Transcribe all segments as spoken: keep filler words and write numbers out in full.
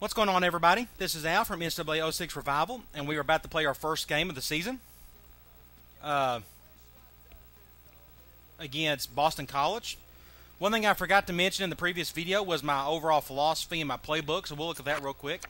What's going on, everybody? This is Al from N C double A oh six Revival, and we are about to play our first game of the season uh, against Boston College. One thing I forgot to mention in the previous video was my overall philosophy and my playbook, so we'll look at that real quick.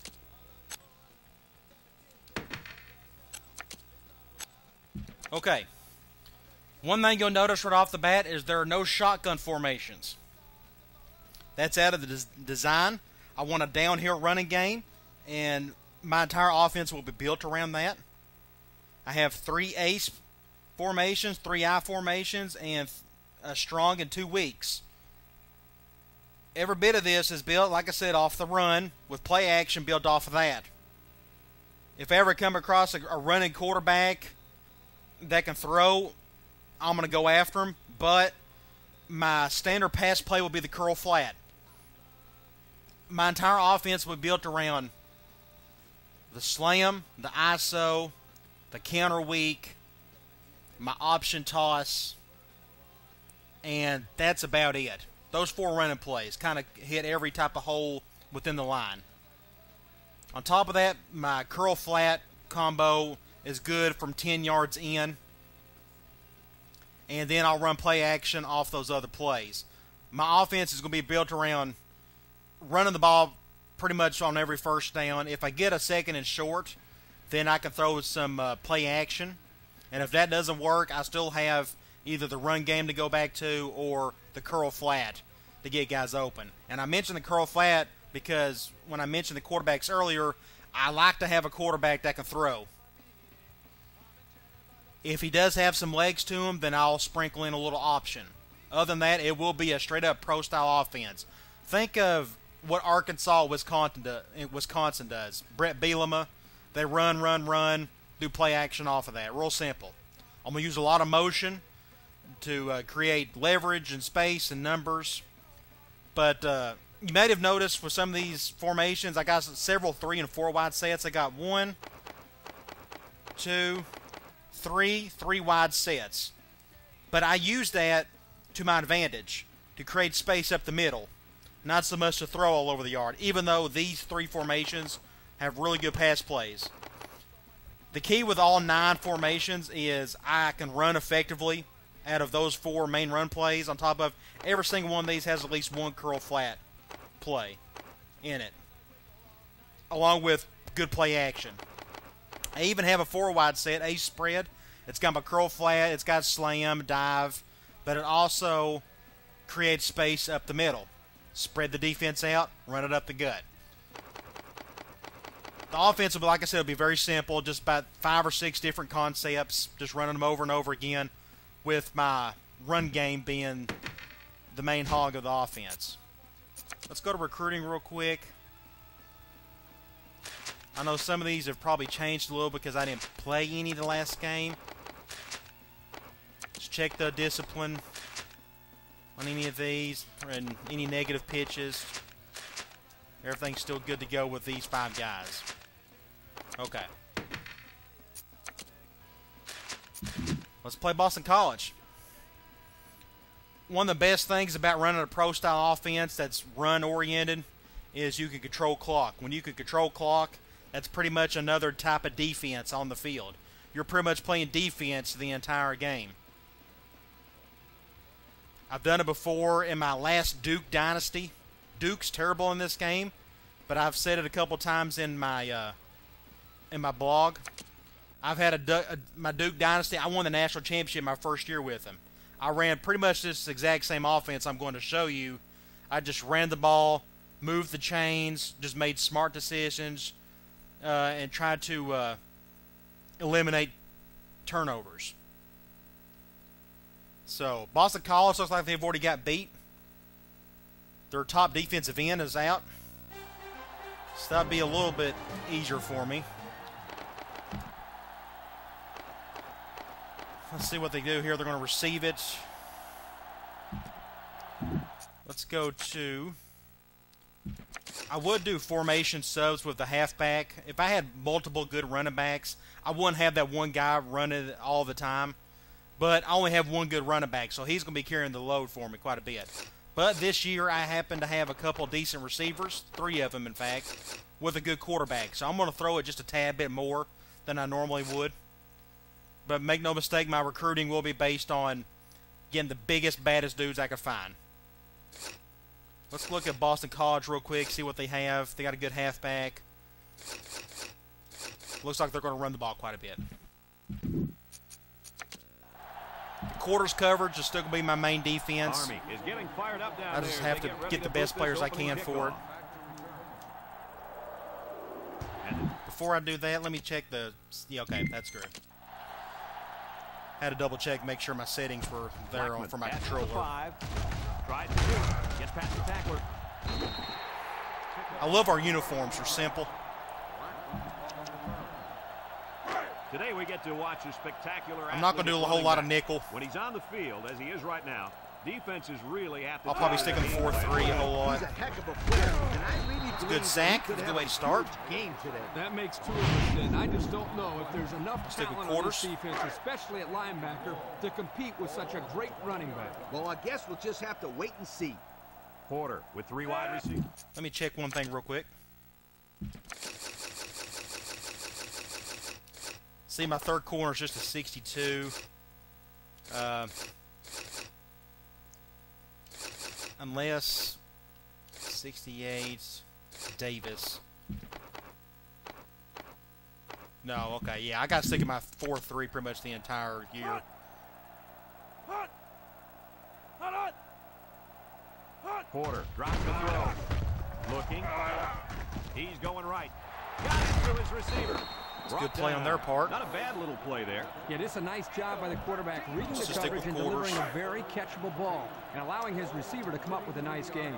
Okay. One thing you'll notice right off the bat is there are no shotgun formations. That's out of the des design. I want a downhill running game, and my entire offense will be built around that. I have three ace formations, three I formations, and a strong and two weaks. Every bit of this is built, like I said, off the run, with play action built off of that. If I ever come across a, a running quarterback that can throw, I'm going to go after him, but my standard pass play will be the curl flat. My entire offense will be built around the slam, the I S O, the counter weak, my option toss, and that's about it. Those four running plays kind of hit every type of hole within the line. On top of that, my curl flat combo is good from ten yards in, and then I'll run play action off those other plays. My offense is going to be built around running the ball pretty much on every first down. If I get a second and short, then I can throw some uh, play action. And if that doesn't work, I still have either the run game to go back to or the curl flat to get guys open. And I mentioned the curl flat because when I mentioned the quarterbacks earlier, I like to have a quarterback that can throw. If he does have some legs to him, then I'll sprinkle in a little option. Other than that, it will be a straight-up pro-style offense. Think of what Arkansas, Wisconsin, do, Wisconsin does. Brett Bielema, they run, run, run, do play action off of that. Real simple. I'm going to use a lot of motion to uh, create leverage and space and numbers. But uh, you may have noticed for some of these formations, I got several three and four wide sets. I got one, two, three, three wide sets. But I use that to my advantage to create space up the middle. Not so much to throw all over the yard, even though these three formations have really good pass plays. The key with all nine formations is I can run effectively out of those four main run plays. On top of every single one of these has at least one curl flat play in it, along with good play action. I even have a four wide set, ace spread. It's got my curl flat, it's got slam, dive, but it also creates space up the middle. Spread the defense out, run it up the gut. The offense will be, like I said, will be very simple, just about five or six different concepts, just running them over and over again, with my run game being the main hog of the offense. Let's go to recruiting real quick. I know some of these have probably changed a little because I didn't play any the last game. Let's check the discipline on any of these and any negative pitches. Everything's still good to go with these five guys. Okay. Let's play Boston College. One of the best things about running a pro-style offense that's run-oriented is you can control clock. When you can control clock, that's pretty much another type of defense on the field. You're pretty much playing defense the entire game. I've done it before in my last Duke Dynasty. Duke's terrible in this game, but I've said it a couple times in my uh, in my blog. I've had a, a my Duke Dynasty. I won the national championship my first year with him. I ran pretty much this exact same offense I'm going to show you. I just ran the ball, moved the chains, just made smart decisions, uh, and tried to uh, eliminate turnovers. So, Boston College looks like they've already got beat. Their top defensive end is out. So that'd be a little bit easier for me. Let's see what they do here. They're going to receive it. Let's go to... I would do formation subs with the halfback. If I had multiple good running backs, I wouldn't have that one guy running it all the time. But I only have one good running back, so he's going to be carrying the load for me quite a bit. But this year I happen to have a couple decent receivers, three of them in fact. with a good quarterback. So I'm going to throw it just a tad bit more than I normally would. But make no mistake, my recruiting will be based on getting the biggest, baddest dudes I can find. Let's look at Boston College real quick, see what they have. They got a good halfback. Looks like they're going to run the ball quite a bit. The quarters coverage is still going to be my main defense. Army is getting fired up down I just there. have to get, get the best players I can for it. Before I do that, let me check the... Yeah, okay, that's good. Had to double check, make sure my settings were there on for my controller. Tried to do. Gets past the tackler. I love our uniforms. They're simple. Today we get to watch a spectacular. I'm not going to do a whole lot of nickel. When he's on the field, as he is right now, defenses really have to. I'll probably stick him four three a whole lot. He's a heck of a player, and I really It's a good sack. It's a good way to start. Game today. That makes two of us then. I just don't know if there's enough Stick with talent on quarters. this defense, especially at linebacker, to compete with such a great running back. Well, I guess we'll just have to wait and see. Porter with three wide receivers. Let me check one thing real quick. See, my third corner is just a sixty-two. Uh, unless sixty-eight Davis. No, okay, yeah, I got to stick in my four three pretty much the entire year. Porter drops the throw. Looking. He's going right. Got it through his receiver. It's a good play on their part. Not a bad little play there. Yeah, it's a nice job by the quarterback reading Let's the just stick coverage with and delivering quarters. a very catchable ball and allowing his receiver to come up with a nice game.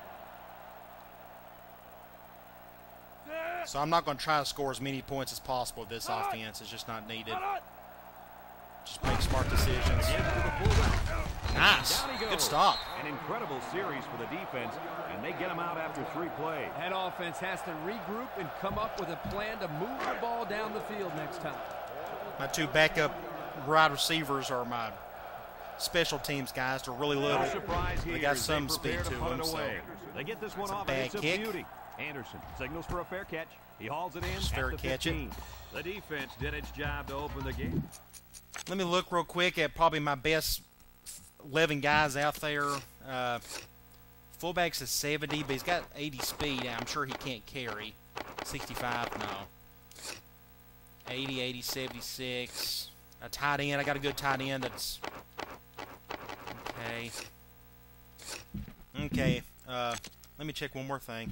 So I'm not going to try to score as many points as possible with this offense. It's just not needed. Just make smart decisions. Nice. Good stop. An incredible series for the defense, and they get him out after three plays. That offense has to regroup and come up with a plan to move the ball down the field next time. My two backup wide receivers are my special teams guys. They're really little. No surprise here They got as some they speed prepare to punt them. it So away. They get this one It's a off, bad and it's a kick. beauty. Anderson signals for a fair catch. He hauls it in Just at fair the catch it. fifteen. The defense did its job to open the game. let me look real quick at probably my best eleven guys out there. Uh, fullback's a seventy, but he's got eighty speed. I'm sure he can't carry. sixty-five, no. eighty, eighty, seventy-six. A tight end. I got a good tight end that's... Okay. Okay. Uh, let me check one more thing.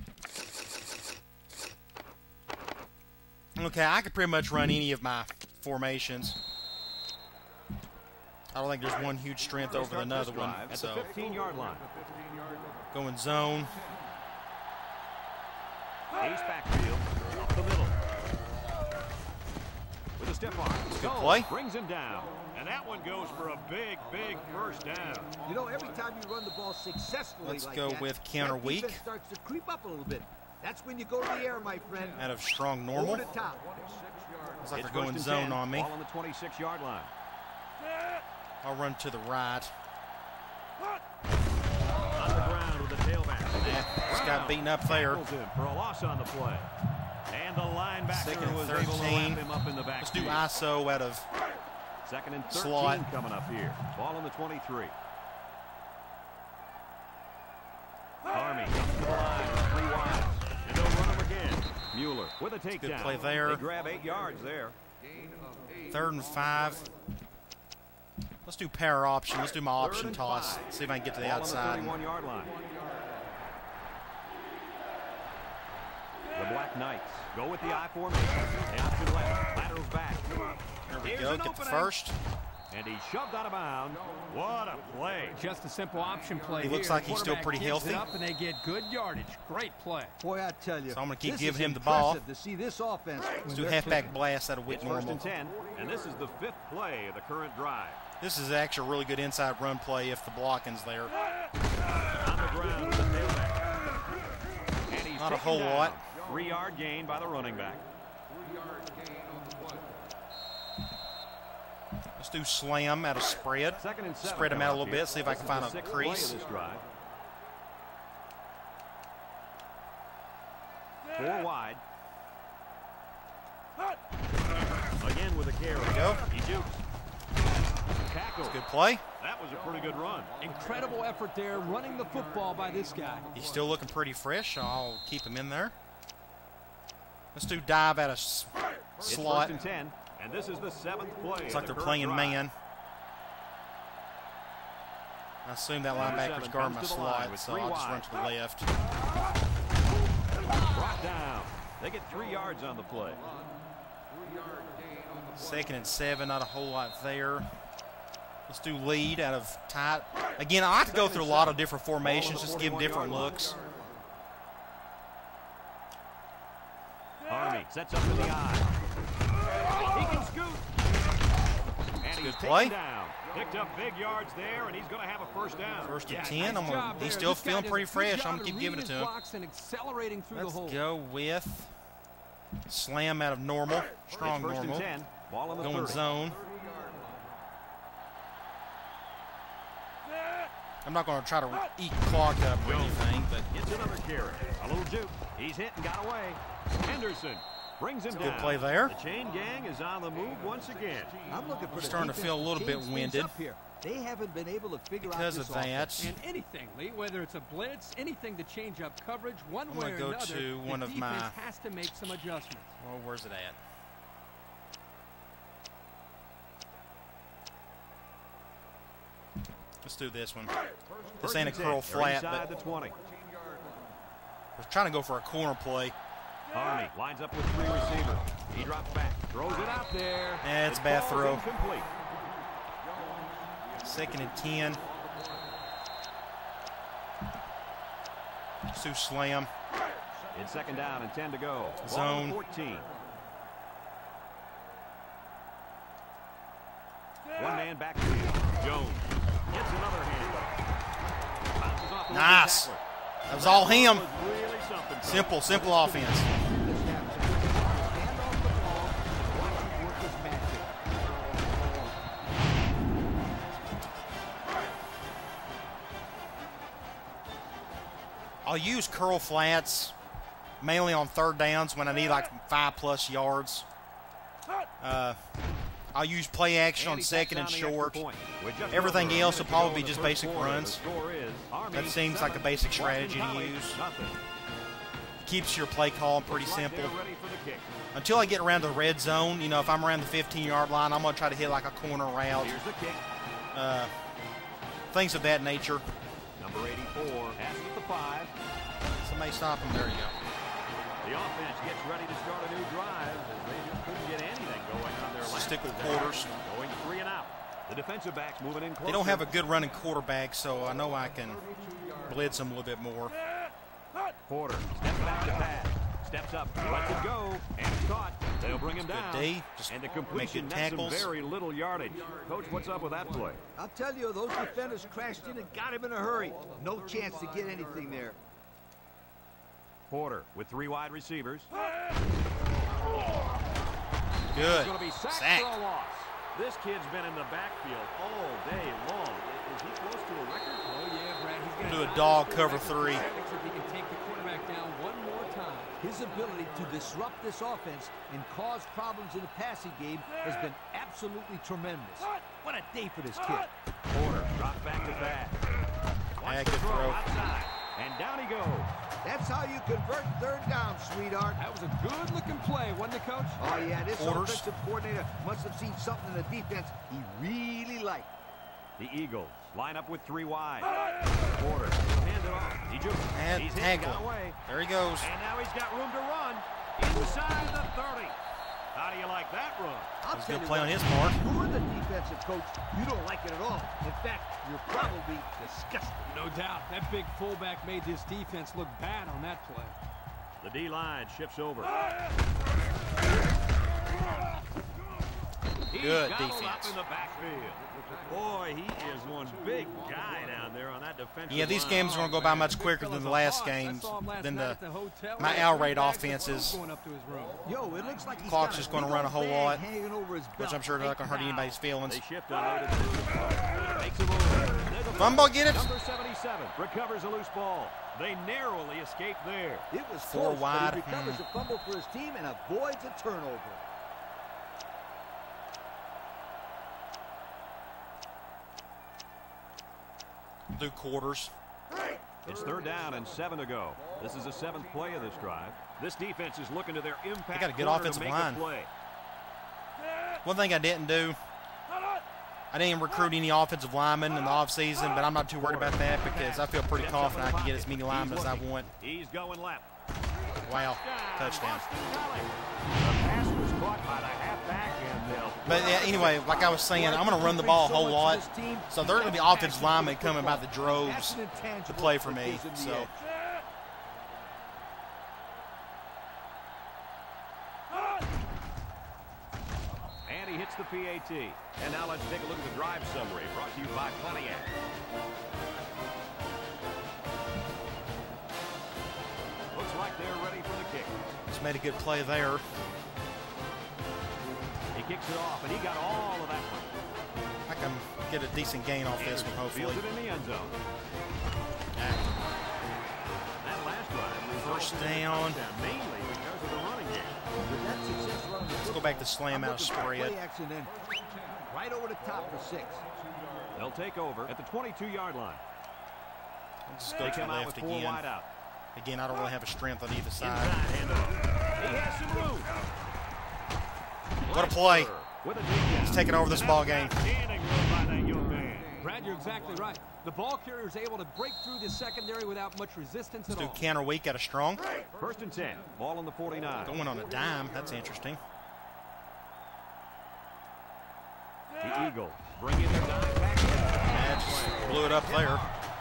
Okay, I could pretty much run any of my formations. I don't think there's one huge strength over another one. At the So fifteen-yard line. going zone. Ace backfield. Up the middle. With a stiff arm. Good play. Brings him down. And that one goes for a big, big first down. You know, every time you run the ball successfully Let's like go that, with counter that weak. defense starts to creep up a little bit. That's when you go to the air, my friend. Out of strong normal. Over the top. Looks like It's they're going first and zone ten. on me. Ball on the twenty-six-yard line. I'll run to the right. On the ground with the tailback. Yeah, just got beaten up there. Tackles him for a loss on the play. And the linebacker Second and was able to thirteen. wrap him up in the Let's do backfield. I S O out of Second and thirteen slot. coming up here. Ball on the twenty-three. Army up to the line, three wide, and they'll run him again. Mueller with a takedown. Good play there. They grab eight yards there. third and five. Let's do power option. Let's do my Third option and toss. five. See if I can get to the Ball outside. on the thirty-one-yard line. The Black Knights go with the I formation. They option left, laterals back. There we Here's go. an Get the opening. first. And he's shoved out of bounds. What a play. Just a simple option play. He looks here. like he's still Quarterback pretty gives it healthy. up and they get good yardage. Great play. Boy, I tell you. So I'm gonna keep this giving is him the ball. impressive to see this offense. Let's when do they're halfback clicking. blast out of It's Wick first normal. and ten, and this is the fifth play of the current drive. This is actually a really good inside run play if the blocking's there. On the ground with the tailback. And he's Not a taken whole down. lot. Three-yard gain by the running back. Let's do slam out of spread. Second and seven Spread him coming out a up little here. bit, see if I This can is find the a sixth play of crease. this drive. Four wide. in with a carry. There you go. He jukes. Tackle. Good play. That was a pretty good run. Incredible effort there, running the football by this guy. He's still looking pretty fresh. I'll keep him in there. Let's do dive at a s It's slot. first and ten, and this is the seventh play. It's like they're playing man. I assume that linebacker's guarding my slot, so I'll just run to the left. Brought down. They get three yards on the play. Second and seven, not a whole lot there. Let's do lead out of tight. Again, I like to go through a lot of different formations, just give them different looks. Army sets up to the eye. He can scoot. And he's Good play. down. Picked up big yards there, and he's going to have a first down. First and Yeah, ten. nice I'm gonna, job he's there. still This guy feeling does a pretty good fresh. job I'm going to of keep giving it reading to his him. blocks and accelerating through Let's the hole. go with slam out of normal. Strong It's first normal. and ten. Ball on the Going thirty. zone. I'm not going to try to eat clock up or anything, but Gets another carry. A little juke. He's hit and got away. Henderson brings him down. good play there. The chain gang is on the move once again. I'm looking for He's the starting to defense feel a little bit change things winded. up here. They haven't been able to figure Because out of this that, offense. And anything, Lee, whether it's a blitz, anything to change up coverage, one I'm way gonna or go another, to one the of defense my- has to make some adjustments. well, where's it at? Let's do this one. This First ain't a and ten. curl They're flat, inside but the twenty. we're trying to go for a corner play. Army lines up with three receivers. He drops back, throws it out there. Yeah, it's a It bad falls throw. incomplete. Second and ten. Sue slam. It's second down and ten to go. Ball Zone. on fourteen. One man backfield. Jones gets another hand. Bounces off the Nice. tackler. That was all him. That was really something. Simple, simple offense. This happens. Hand off the ball. Watch him work his magic. I'll use curl flats mainly on third downs when I need like five plus yards. Uh, I'll use play action on And he second and tacks on the extra short. point. With just Everything over a else will minute to go probably in be the just first basic quarter. The runs. score is Army That seems like a seven, basic Washington strategy to College use. nothing. Keeps your play call pretty Right simple. there, ready for the kick. Until I get around the red zone, you know, if I'm around the fifteen yard line, I'm going to try to hit like a corner route. Here's the kick. Uh, things of that nature. Number eighty-four passes the five. Somebody stop him. There you go. The offense gets ready to start a new drive as they just couldn't get anything going on their last Stick with possession. quarters. Going three and out. The defensive backs moving in closer. They don't have a good running quarterback, so I know I can blitz them a little bit more. Porter steps back to pass. Steps up, lets it go, and it's caught. They'll bring him down. D. Just and the make completion good nets some tackles. very little yardage. Coach, what's up with that play? I'll tell you, those defenders crashed in and got him in a hurry. No chance to get anything there. Porter with three wide receivers. Good. Going to be sacked Sack. for a loss. This kid's been in the backfield all day long. Is he close to a record? Oh, yeah, Brad. He's going Do a dog cover three. If he can take the quarterback down one more time. His ability to disrupt this offense and cause problems in the passing game has been absolutely tremendous. What a day for this kid. Porter drops back to pass. Wants Yeah, to good throw throw. outside. And down he goes. That's how you convert third down, sweetheart. That was a good-looking play, wasn't it, Coach? Oh, yeah, this Orders. offensive coordinator must have seen something in the defense he really liked. The Eagles line up with three wide. Porter will hand it off. He jukes. And He's hit and tackle. got away. There he goes. And now he's got room to run inside the thirty. How do you like that run? I'll That's a tell good you play on what, his part. if you're the defensive coach, you don't like it at all. In fact, you're probably disgusted. No doubt. That big fullback made this defense look bad on that play. The D-line shifts over. He's Good gobbled up defense. in the backfield. Boy, he is one big guy down there on that defensive Yeah, these line. games are going to go by much quicker than the last games. Than the my air raid offenses. Yo, it looks like he's Clock's got just a gonna big run a old whole bag lot, hanging over his which belt I'm sure not right going to hurt now. anybody's feelings. They shift on over to the Makes a move. There's a Fumble, get it. Number seventy-seven recovers a loose ball. They narrowly escape there. It was Four close, wide. but he recovers Hmm. a fumble for his team and avoids a turnover. Do quarters. It's third down and seven to go. This is the seventh play of this drive. This defense is looking to their impact. They got a good corner offensive to make line. a play. One thing I didn't do, I didn't recruit any offensive linemen in the offseason, but I'm not too worried about that because I feel pretty confident I can get as many linemen as I want. He's going left. Wow, touchdown. The pass was caught by the halfback, and they'll. But yeah, anyway, like I was saying, I'm going to run the ball a whole lot. So there are going to be offensive linemen coming by the droves to play for me. So. And he hits the P A T. And now let's take a look at the drive summary brought to you by Pontiac. Looks like they're ready for the kick. Just made a good play there. He kicks it off, and he got all of that one. I can get a decent gain off this one, hopefully. Fields it in the end zone. Yeah. That last drive First down. mainly because of the running game. Let's go back to slam out spread. Right over the top for six. They'll take over at the twenty-two yard line. I'll just go They to the come out left with four again. wide out. Again, I don't really have a strength on either Inside side. handoff. He has some room. What a play. With a takedown. He's taking over this ball game. Outstanding run by that young man. Brad, you're exactly right. The ball carrier is able to break through the secondary without much resistance at Let's do all. counter weak out of strong. First and ten. Ball on the forty-nine. Going on a dime. That's interesting. The Eagles bring in their dime back. Yeah, just blew it up there.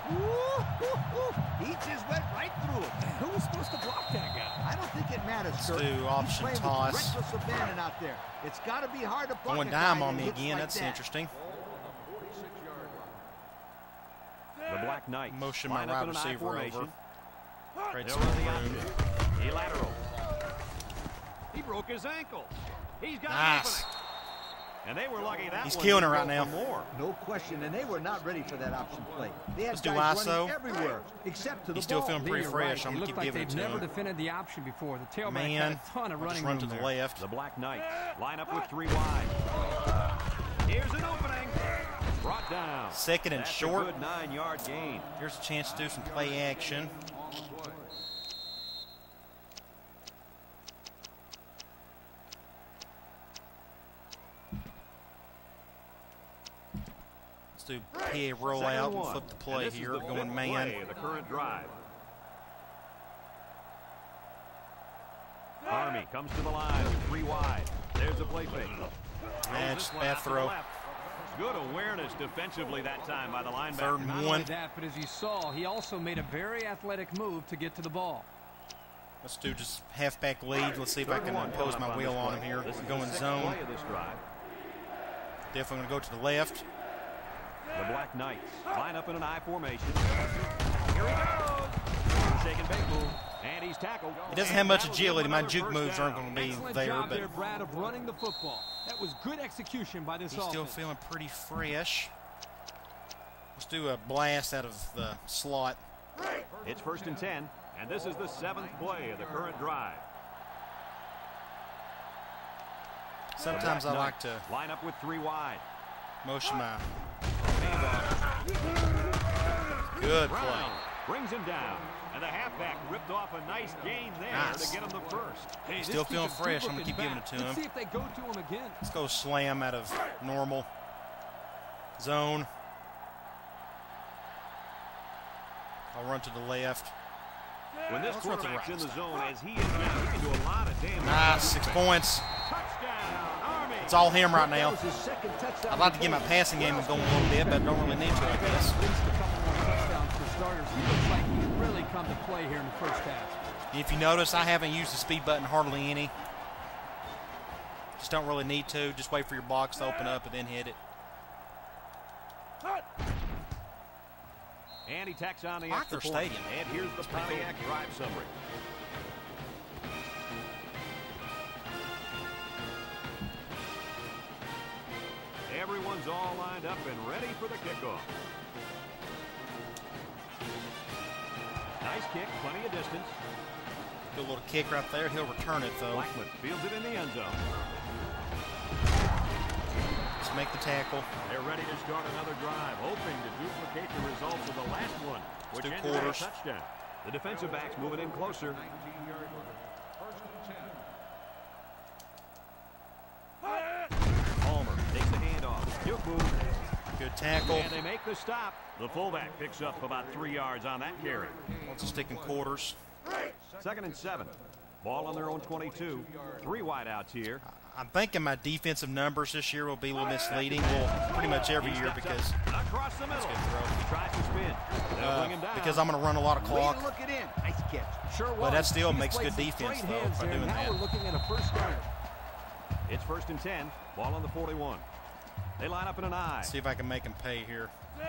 He just went right through it. Who was supposed to block that guy? I don't think it matters, Let's Kurt. do He's option playing with toss. reckless abandon out there. It's got to be hard to block Going a guy dime that on me hits again. like That's that. interesting. The Black Knights Motion my line up wide in an I receiver formation. over. Create They'll some run the room. option. He laterals. He broke his ankle. He's got an Nice. opening. And they were lucky that He's one killing it didn't right go now. for more. No question, and they were not ready for that option play. They had Let's do guys I S running O. everywhere except to the He's still ball. feeling Lee, pretty you're fresh. right. I'm They going to look keep like giving it they've to never him. defended the option before. The tailback Man, had a ton of I'll running just run room to the there. left. The Black Knights line up with three wide. Here's an opening. Brought down. Second and That's a short. good nine-yard gain. Here's a chance to do some play action. Let's do P A rollout Second and one. flip the And play this is here. the Going fifth man. play of the current drive. Army comes to the line with three wide. There's a play fake. Man, Throws just this one bad out to the throw. left. Good awareness defensively that time by the linebacker. Third and Not only one. that, but as you saw, he also made a very athletic move to get to the ball. Let's do just halfback lead. Let's see if I Third can one impose coming my up wheel this on play. him here. This is Going the sixth zone. play of this drive. Definitely going to go to the left. The Black Knights line up in an I formation. Here he goes. Shaking bait move. And he's tackled. He doesn't have And much that'll agility. give him My another juke first moves down. aren't going to be Excellent there, job but there, Brad, of running the football. That was good execution by this he's offense. still feeling pretty fresh. Let's do a blast out of the slot. It's first and ten, and this is the seventh play of the current drive. Sometimes I like to line up with three wide. motion my Handoff. good play. Brown brings him down, and the halfback ripped off a nice gain there Nice. to get him the first. Hey, this Still kid feeling is fresh. I'm good gonna keep looking giving it to back. Let's him. see if they go to him again. Let's go slam out of normal zone. I'll run to the left. When this Let's run to the quarterback's in right. the zone as he is now, he can do a lot of damage. Nice, six points. Touchdown, Army. It's all him right That now. was his second touchdown I'd like to get my of the passing game going a little bit, but I don't really need to, I guess. At least a couple more touchdowns for starters. He looks like he's really come to play here in the first half. If you notice, I haven't used the speed button hardly any. Just don't really need to. Just wait for your box to open up and then hit it. And he tacks on the I like extra their point. stadium. And here's the Pontiac drive summary. Everyone's all lined up and ready for the kickoff. Nice kick, plenty of distance. Do a little kick right there. He'll return it, though. Blackman fields it in the end zone. Just make the tackle. They're ready to start another drive, hoping to duplicate the results of the last one, which Two ended in a quarters. touchdown. The defensive backs moving in closer. Palmer takes the handoff. Juke move. Good tackle. And they make the stop. The fullback picks up about three yards on that carry. Wants to stick in quarters. Second and seven. Ball on their own twenty-two. Three wideouts here. I'm thinking my defensive numbers this year will be a little misleading. Well, pretty much every He year steps because up, across the middle. good throw. He tries to spin. They'll uh, bring him down. because I'm going to run a lot of Way clock. to look it in. Nice catch. Sure was. But that still He makes displayed good some defense, great though, hands by there. doing Now that. we're looking at a first down. It's first and ten. Ball on the forty-one. They line up in an eye. See if I can make them pay here.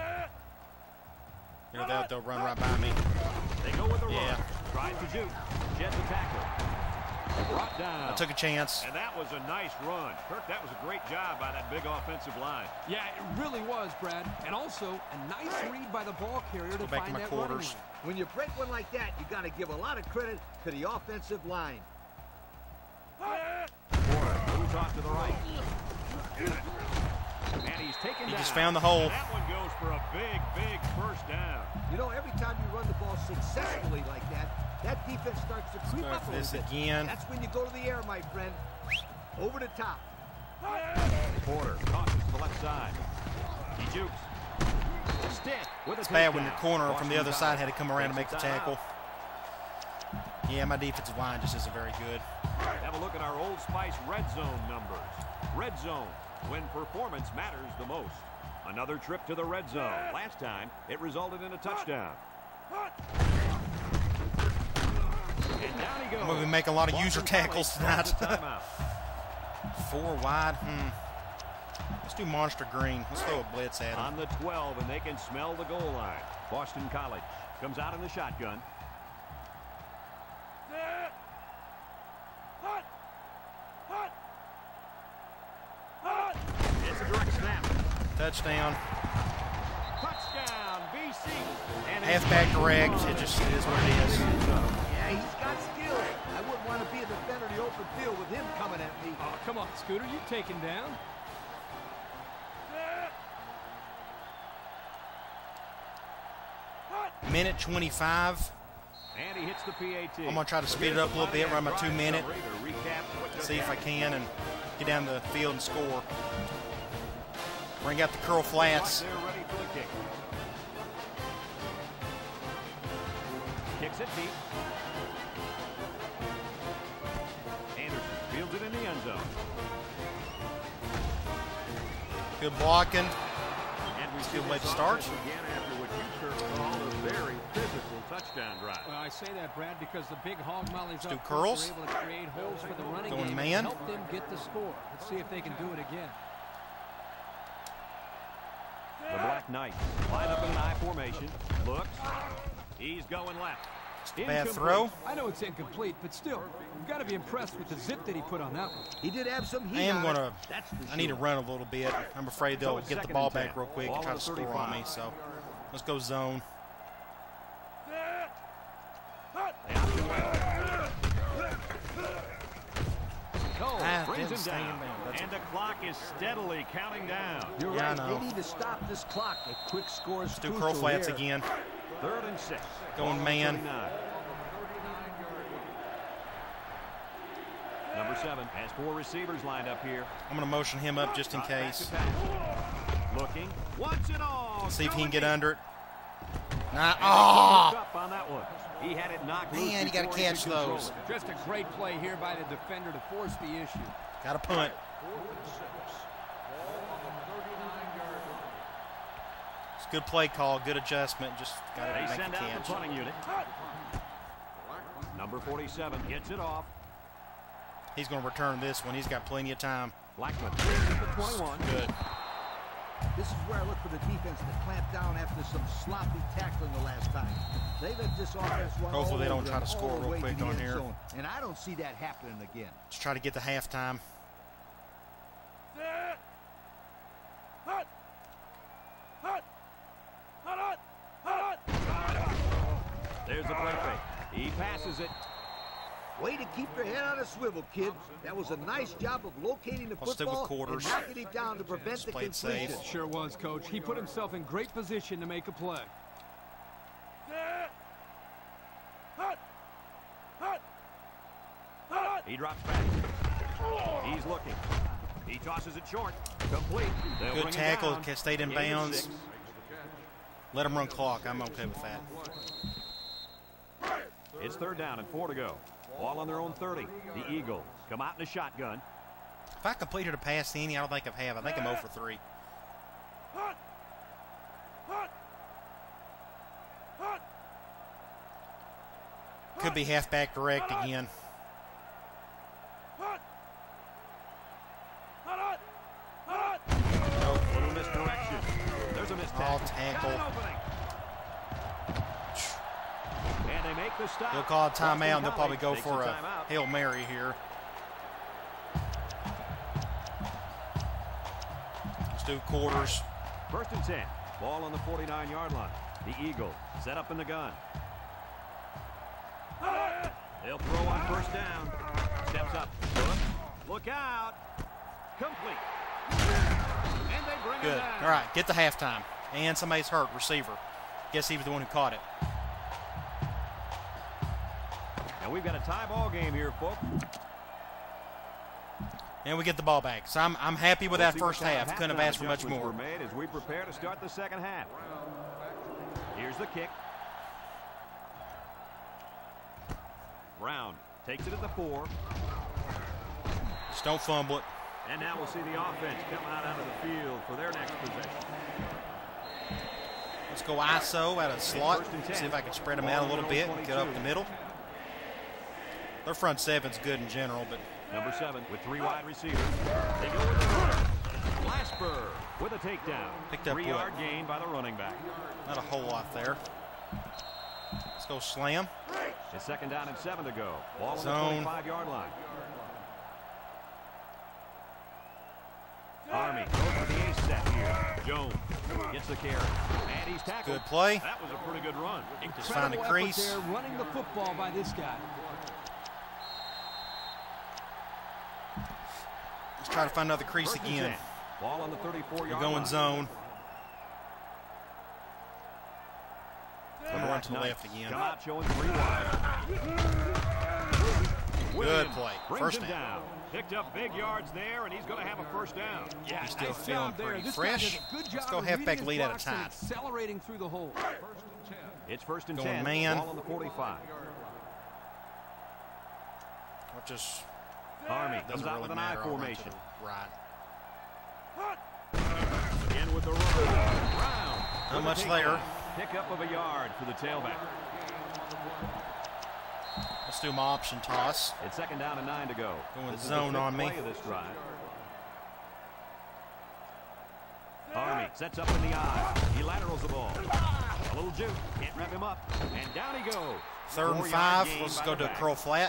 You know, they'll, they'll run right by me. They go with the Yeah. run. Tries to shoot. Jets the tackle. Brought down. I took a chance. And that was a nice run. Kirk, that was a great job by that big offensive line. Yeah, it really was, Brad. And also a nice read by the ball carrier to Go back to find my that running quarters. lane. When you break one like that, you got to give a lot of credit to the offensive line. Porter moves off to the right. And he's taken He down. just found the hole. That one goes for a big, big first down. You know, every time you run the ball successfully like that, that defense starts to creep Start up a this little bit. again. That's when you go to the air, my friend. Over the top. Porter tosses to the left side. He jukes. Stiff with a It's bad when takedown. your corner from the other Washington side had to come around to make takes the the tackle. timeout. Yeah, my defensive line just isn't very good. Have a look at our Old Spice red zone numbers. Red zone, when performance matters the most. Another trip to the red zone. Last time, it resulted in a touchdown. And down he goes. I'm going to be making a lot of user Boston tackles College tonight. calls a timeout. Four wide. Hmm. Let's do monster green. Let's throw a blitz at him. On the twelve, and they can smell the goal line. Boston College comes out in the shotgun. It's a direct snap. Touchdown. Touchdown, B C. And Halfback direct. It just is what it is. Yeah, he's got skill. I wouldn't want to be a defender in the open field with him coming at me. Oh, come on, Scooter. You take him down. Minute twenty-five. And he hits the P A T. I'm going to try to speed it up a little bit, run my two minute, see if I can. can, and get down the field and score. Bring out the curl flats. They're ready for the kick. Kicks it deep. Anderson fields it in the end zone. Good blocking. And we see Good way to this start. offense again after what you Kirk called a very physical touchdown drive. Well, I say that, Brad, because the big hog mollies do up front curls. were able to create holes for the running Going game man. and help them get the score. Let's see if they can do it again. The Black Knights line up in an I formation. Looks. He's going left. Bad Incomplete. throw. I know it's incomplete, but still, you've got to be impressed with the zip that he put on that one. He did have some heat I am on going it. to, That's for I need to sure. run a little bit. I'm afraid So they'll it's get the second ball and ten. back real quick Ball and try on to the score on me. thirty-five. So let's go zone. They option well. Cole Ah, brings didn't him stay down. in there. That's And the clock is steadily counting down. You're Yeah, I right. know. They need to stop this clock. A quick score is Let's do crucial curl flats here. again. Third and six. Going Ball on man. thirty-nine. Number seven has four receivers lined up here. I'm going to motion him up just in Back to case. pass. Looking. Wants it all. See if he can get Going under it. Nah. deep. Oh! Up on that one. He had it knocked loose Man, you got to before he catch could control those. it. Just a great play here by the defender to force the issue. Got to punt. It's a good play call, good adjustment. Just got to They make send the out the catch. punting unit. Number forty-seven gets it off. He's going to return this one. He's got plenty of time. Blackman brings it to twenty-one. Good. This is where I look for the defense to clamp down after some sloppy tackling the last time. They let this offense run Hopefully all they don't over try to them score all the real way to quick the on end here. zone. And I don't see that happening again. Let's try to get the halftime. There's the play fake. He passes it. Way to keep your head on a swivel, kid. That was a nice job of locating the I'll stick with football quarters. and knocking it down to prevent Just the played completion. safe. Sure was, Coach. He put himself in great position to make a play. He drops back. He's looking. He tosses it short. Complete. They'll bring Good it tackle. down. Stayed in Gain of bounds. six. Let him run clock. I'm okay with that. It's third down and four to go. Ball on their own thirty. The Eagles come out in a shotgun. If I completed a pass to any, I don't think I have. I think I'm zero for three. Could be halfback direct again. Nope. Little misdirection. There's a missed All tackle. tackle. Got an opening. And they make the stop. They'll call a timeout, Boston and they'll probably go College for takes a timeout. Hail Mary here. Let's do quarters. First and ten. Ball on the forty-nine yard line. The Eagles set up in the gun. They'll throw on first down. Steps up. Look, look out. Complete. And they bring Good. him down. All right, get to halftime. And somebody's hurt, receiver. Guess he was the one who caught it. And we've got a tie ball game here, folks. And we get the ball back. So I'm, I'm happy with We'll that see what first kind of half. Couldn't have halftime asked for much adjustments more. were made as we prepare to start the second half. Here's the kick. Brown takes it at the four. Just don't fumble it. And now we'll see the offense come out onto the field for their next possession. Let's go I S O out of the slot. First and ten. See if I can spread them out a little bit and get up the middle. Their front seven's good in general, but Number seven with three wide receivers. They go with the runner. Lasper with a takedown. Picked up Three-yard what? gain by the running back. not a whole lot there. Let's go slam. It's second down and seven to go. Ball on the Zone. twenty-five yard line. Army goes for the ace set here. Jones gets the carry. And he's tackled. Good play. That was a pretty good run. Just find a Incredible crease. effort there, running the football by this guy. Let's try to find another crease First and again. ten. Ball on the thirty-four We're yard going line. zone. The Run Black to the Knights left again. Come out showing three wide. Good Williams play. brings First him down. down. Picked up big yards there, and he's going to have a first down. Yeah, He's still nice feeling job there. pretty This guy fresh. did a good Let's job go of halfback reading his lead at a blocks and time. accelerating through the hole. It's first and Going ten. man. Ball on the forty-five. Or just Army comes doesn't out really with an I matter. I'll run to formation. the right. In with the run. Brown. Not with much the there. takedown. Pickup of a yard for the tailback. Let's do my option toss. It's second down and nine to go. Going This is zone the fifth on me. play of this drive. Army sets up in the eye. He laterals the ball. A little juke. Can't wrap him up. And down he goes. Third and Four-yard five. gain Let's by go the to a back. curl flat.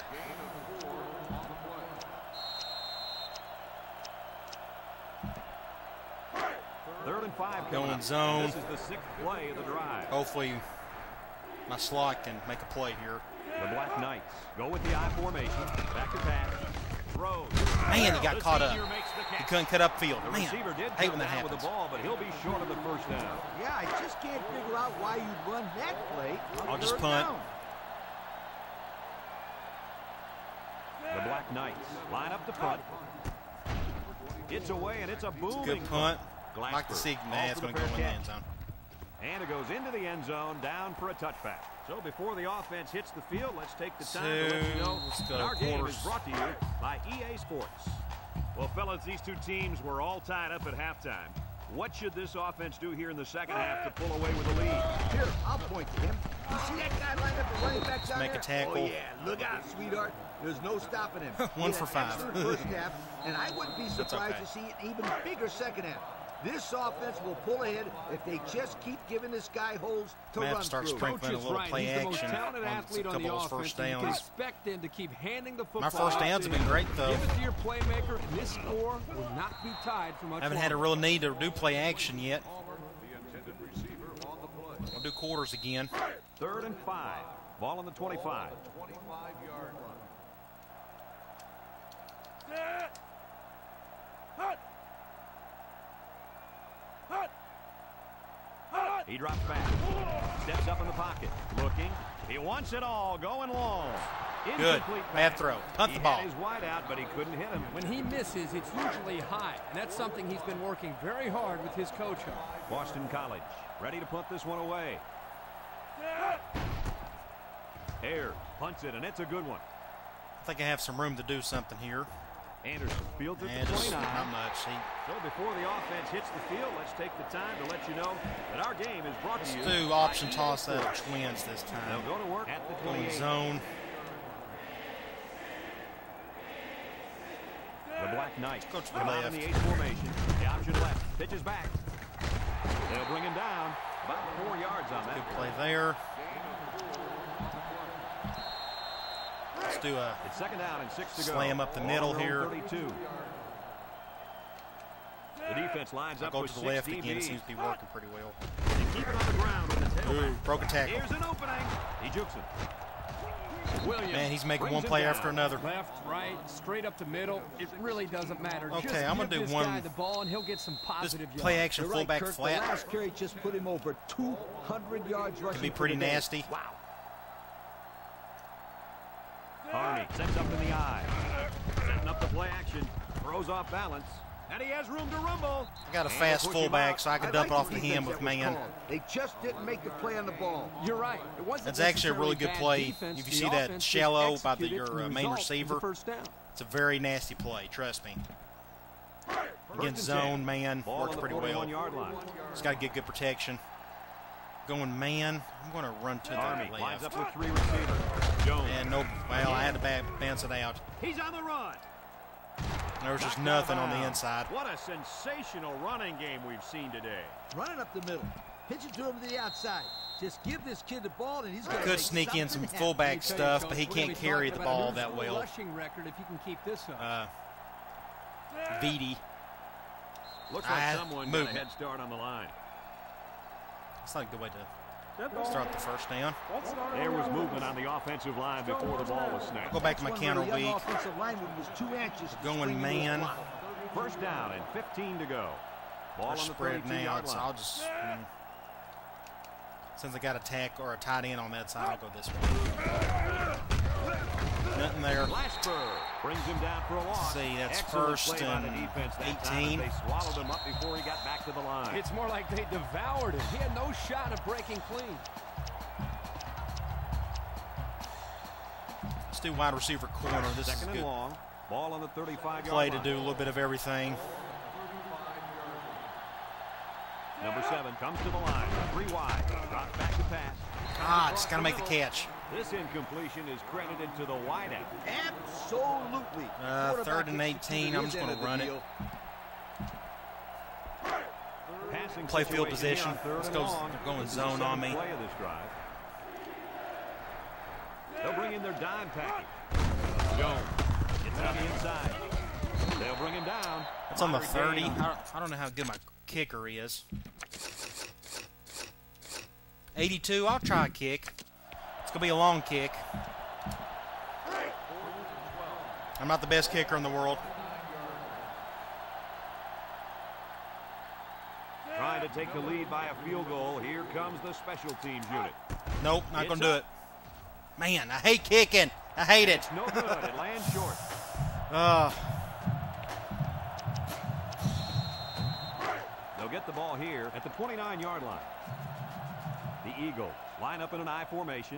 Third and five coming Going up. zone. And this is the sixth play of the drive. Hopefully my slot can make a play here. The Black Knights go with the I formation. Back to pass. Throws. Man, he got The caught up. senior makes the catch. He couldn't cut up field. The Man, receiver did hate come when that down with happens. the ball, but he'll be short of the first down. Yeah, I just can't figure out why you'd run that play on I'll just third punt. down. The Black Knights line up the punt. It's away, and it's a booming Good punt. Glasper Like to see, calls man, it's for the going to go fair in the catch. end zone. And it goes into the end zone, down for a touchback. So before the offense hits the field, let's take the time to let you know Let's go that our game quarters. is brought to you by E A Sports. Well, fellas, these two teams were all tied up at halftime. What should this offense do here in the second half to pull away with the lead? Here, I'll point to him. You see that guy lined up the running back down make a there? tackle. Oh, yeah. Look out, sweetheart. There's no stopping him. One He for had an five. excellent first half, and I wouldn't be surprised okay. to see an even bigger second half. This offense will pull ahead if they just keep giving this guy holes to May have run to start through. sprinkling Coach a is little right. play He's the most action talented on a athlete on couple the of those offense, first and you can downs. expect him to keep handing the football. My first downs have been great, though. Give it to your playmaker, and this score will not be tied for much Haven't had a longer. real need to do play action yet. I'll do quarters again. Third and five. Ball on the twenty-five. He drops back. Steps up in the pocket. Looking. He wants it all. Going long. Good. Bad throw. Punt the ball. He had his wide out, but he couldn't hit him. When he misses, it's usually high, and that's something he's been working very hard with his coach on. Boston College ready to punt this one away. Ayers punts it, and it's a good one. I think I have some room to do something here. Anderson fields it And to just twenty-nine. not much. He, So before the offense hits the field, let's take the time to let you know that our game is brought to you. let's do option toss out of twins this time. They'll go to work at the Going twenty-eight. zone. The Black Knights Go to the come out left. in the eight formation. The option left. Pitches back. They'll bring him down. About four yards on that. Good play there. Let's do a It's second down and six to go. slam up the middle Ball here. thirty-two. The defense lines I'll up go with to the left six again. It D Bs. seems to be working pretty well. They keep it on the ground with the tailback. Ooh, broke a tackle. Here's an opening. He jukes it. Williams Man, he's making brings one him play down. after another. Left, right, straight up the middle. It really doesn't matter. Okay, Just I'm gonna give do this one- guy the ball, and he'll get some This positive yards. play action You're right, fullback Kirk. The flat last carry just put him over two hundred yards rushing. can be for pretty the day. nasty. Wow. Army sets up in the eye. Setting up the play action. Throws off balance. And he has room to rumble. I got a And fast push him fullback, out. so I can I dump like off the to defense him that with was man. called. They just didn't make the play on the ball. You're right. It wasn't That's actually a really good necessarily play. bad defense. If you The see that offense just shallow by the- executed, your, and the uh, main result was a receiver. First down. It's a very nasty play, trust me. First Against and zone, ten. man, Ball works on the pretty well. forty-one-yard line. Just got to get good protection. Going man, I'm going to run to the Army lines left. up with three receivers. Jones. And no, well, I had to ba- bounce it out. He's on the run. There was just Knocked out nothing of on the bounds. inside. What a sensational running game we've seen today. Running up the middle. Pitch it to him to the outside. Just give this kid the ball, and he's going to Could sneak in some fullback stuff, but he can't carry the ball that well. Rushing record if you can keep this up. Uh, Veedy. Looks like I someone got moved. a head start on the line. It's not a good way to start the first down. There was movement on the offensive line before the ball was snapped. Go back to my counter The young weak. offensive lineman was too anxious to Going string you man. with a block. First down and fifteen to go. Ball They're on the spread now, thirty-two-yard so line. I'll just, mm, since I got a tack or a tight end on that side, I'll go this way. Nothing there. Lasper brings him down for a loss. See, that's Excellent first play by the and defense that time, eighteen. as They swallowed him up before he got back to the line. It's more like they devoured him. He had no shot of breaking clean. Let's do wide receiver corner. This is Second a and good long. Ball on the thirty-five-yard play line. to do a little bit of everything. Number seven comes to the line. Three wide. Drops back to pass. Ah, just got to make the catch. This incompletion is credited to the wideout. Absolutely. Uh, Quarterback third and executed eighteen. I'm his just end gonna of the run it. deal. Passing Play field situation position. here on third Let's and go- long. they're going This is the zone on seventh me. Play of this drive. They'll bring in their dime package. Jones gets on the inside. They'll bring him down. That's on the Moderate thirty. gain. I don't, I don't know how good my kicker is. eighty-two. I'll try a kick. It's going to be a long kick. I'm not the best kicker in the world. Trying to take the lead by a field goal. Here comes the special teams unit. Nope, not It's going to do up. it. Man, I hate kicking. I hate it. No good. It lands short. Uh, They'll get the ball here at the twenty-nine-yard line. The Eagles line up in an I formation.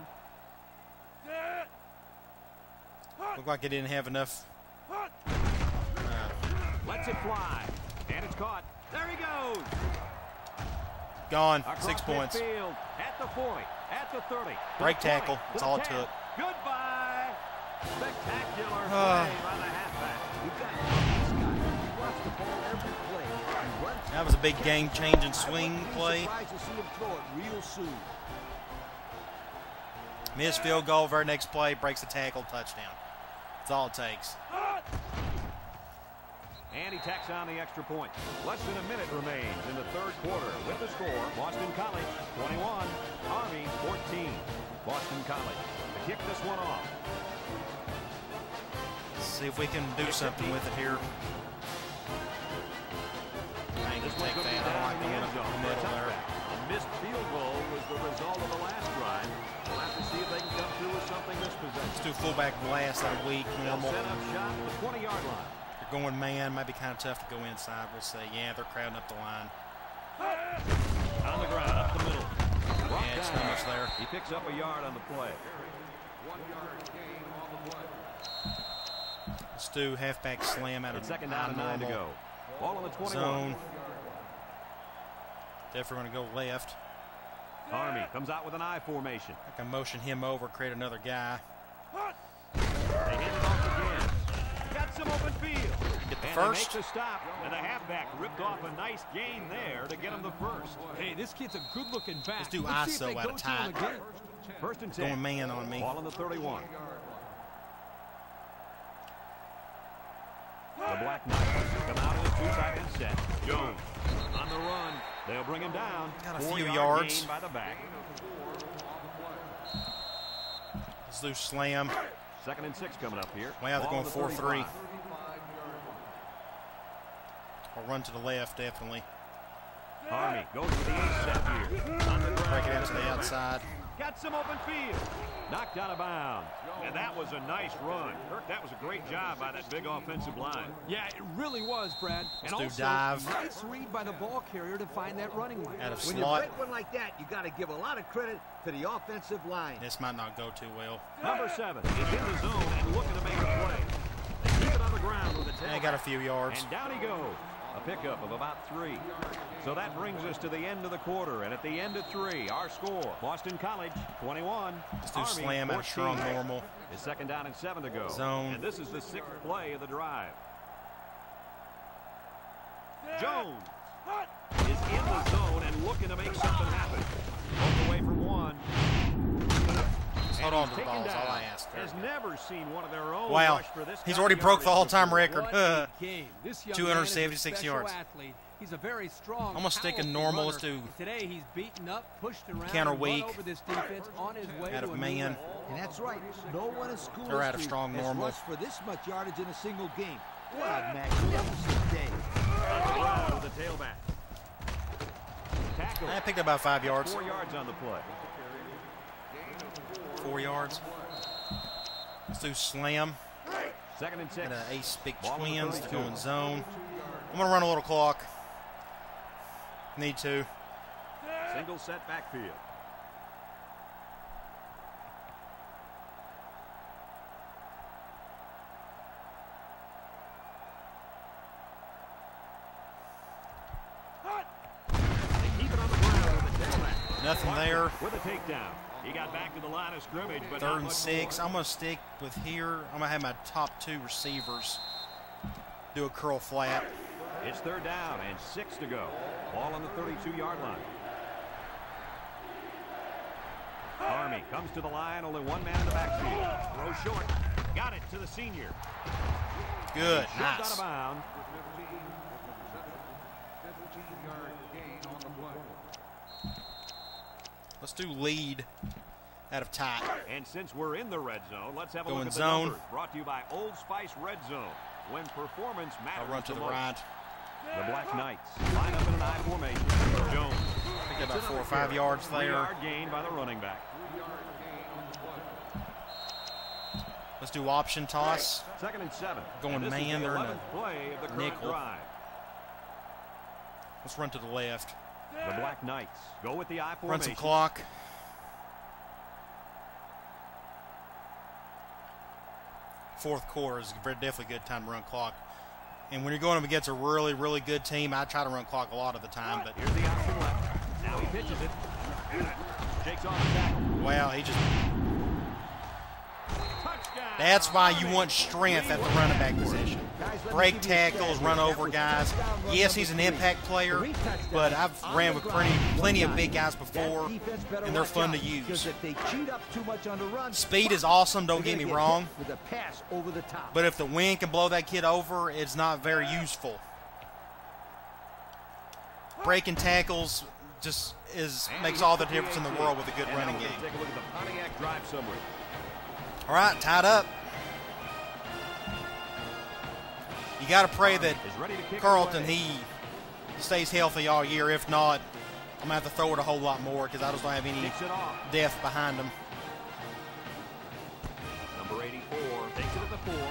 looked like it didn't have enough. Uh, Lets it fly. And it's caught. There he goes. gone. Across Six points. midfield, at the forty, at the thirty. to Break the twenty, tackle. to That's the all it ten. took. Goodbye. Spectacular Ah. play by the halfback. You got this guy. He wants the ball every play. He runs. That was a big game-changing swing I wouldn't be play. surprised to see him throw it real soon. Missed field goal. Very next play. Breaks the tackle. Touchdown. That's all it takes. And he tacks on the extra point. Less than a minute remains in the third quarter. With the score, Boston College twenty-one, Army fourteen. Boston College to kick this one off. Let's see if we can do something with it here. I ain't This gonna one's take going to be that. I down like in the the one end up zone in the for a middle there. touchback. A missed field Let's do fullback blast out of weak, normal. Set up shot at the twenty-yard line. They're going man. Might be kind of tough to go inside. We'll see. Yeah, they're crowding up the line. On the ground, up the middle. Yeah, it's not much there. He picks up a yard on the play. Let's do halfback slam out of It's second down and nine to go. Ball on the twenty-one. Zone. Definitely going to go left. Army comes out with an I formation. I can motion him over, create another guy. They hand it off again. Got some open field. Get the and first. They make the stop, and the halfback ripped off a nice gain there to get him the first. Hey, this kid's a good-looking back. Let's do Let's see if I S O they out go of to him tight. again. First and ten. Going man on me. Ball on the thirty-one. The Black Knights come out in a two-tight end set. Jones on the run. They'll bring him down. Got a Four few yard yards. gain by the back. Let's do slam. Second and six coming up here. Wow, they're Ball going on the four three. thirty-five. Or run to the left, definitely. Army goes with the ace set here. On the Break it ground. out to the outside. Got some open field. Knocked out of bounds. And that was a nice run. Kirk, that was a great job by that big offensive line. Yeah, it really was, Brad. And Let's do also, dive. nice read by the ball carrier to find that running lane. Out of When you slot. break one like that, you got to give a lot of credit to the offensive line. This might not go too well. Number seven is in the zone and looking to make a play. They keep it on the ground with a tail. They got a few yards. And down he goes. A pickup of about three. So that brings us to the end of the quarter. And at the end of three, our score, Boston College, twenty-one. Let's do Army, slam out of strong fourteen. normal. It's second down and seven to go. Zone. And this is the sixth play of the drive. Jones is in the zone and looking to make something happen. Broke away from one. Just hold And on he's to the taken ball is all down. I ask. Has never seen one of their own Wow. rush for this He's kind already of broke the yardage all-time before. record. What a game. This young two man hundred is a seventy-six special yards. athlete. He's a very strong, I'm gonna stick in powerful normal. runner. Let's do Today he's beaten up, pushed around, counter and weak. run over this defense on his way Out to of a man. new record. And that's right. No one in school They're out of history strong has normal. rushed for this much yardage in a single game. What a magnificent day. On the ground with the tailback. Tackle. I picked up about five yards. Four yards on the play. Four yards. Let's do slam. Second and six. Got an ace big Ball on the twins. thirty-two. Going zone. I'm gonna run a little clock. Need to. Single set backfield. They keep it on the ground with the tailback. Nothing there. With a takedown. He got back to the line of scrimmage, but Third not and much six. more. I'm gonna stick with here. I'm gonna have my top two receivers do a curl flat. It's third down and six to go. Ball on the thirty-two-yard line. Army comes to the line, only one man in the backfield. Throw short. Got it to the senior. Good. Shoved out Nice. of bounds. Let's do lead out of tight. And since we're in the red zone, let's have a Going look at the zone. numbers. Brought to you by Old Spice Red Zone. When performance matters I'll run to the most. right. The Black Knights line up in an I formation. Jones. Picked up about four or five yards there. Three-yard gain by the running back. Let's do option toss. Second and seven. Going And this is man, the they're in a eleventh play of the current nickel. drive. Let's run to the left. The Black Knights go with the I Run formation. some clock. Fourth quarter is very definitely a good time to run clock. And when you're going up against a really, really good team, I try to run clock a lot of the time. But Here's the option left. Now he pitches it. Shakes off the tackle. wow, he just. Touchdown. That's why you want strength at the running back position. Break tackles, run over guys. Yes, he's an impact player, but I've ran with plenty, plenty of big guys before, and they're fun to use. If they cheat up too much on the run, Speed is awesome, don't they're get me gonna wrong, hit with a pass over the top. but if the wind can blow that kid over, it's not very useful. Breaking tackles just is makes all the difference in the world with a good And running now we're game. gonna take a look at the Pontiac drive summary. All right, tied up. You got to pray that Is ready to kick Carlton, away. he stays healthy all year. If not, I'm going to have to throw it a whole lot more because I just don't have any Kicks it off. depth behind him. The eighty-four. Takes it at the four.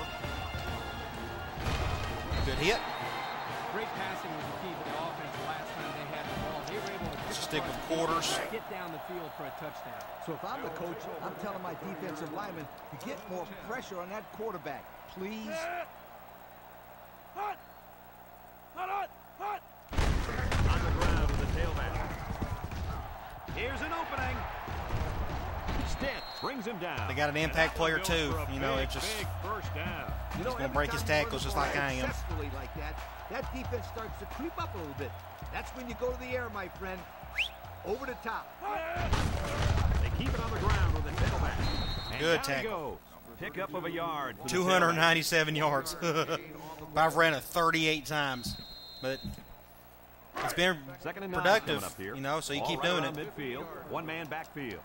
Good hit. Great passing was the key for the offense last time they had the ball. They were able to Stick with quarters. get down the field for a touchdown. So if I'm the coach, I'm telling my defensive linemen to get more pressure on that quarterback, please. On the ground with the tailback. Here's an opening. Stitt brings him down. They got an impact player too. You know, it just big first down. You know, gonna every break his time you run tackles the just ball like I am. successfully like that, that defense starts to creep up a little bit. That's when you go to the air, my friend. Over the top. They keep it on the ground with the tailback. And Good down he tackle. goes. Pick up of a yard. for the two hundred tailback. ninety-seven yards. I've ran it thirty-eight times, but it's been Second and nine productive, coming up here. you know, so you Ball keep right doing around it. Midfield. One man backfield.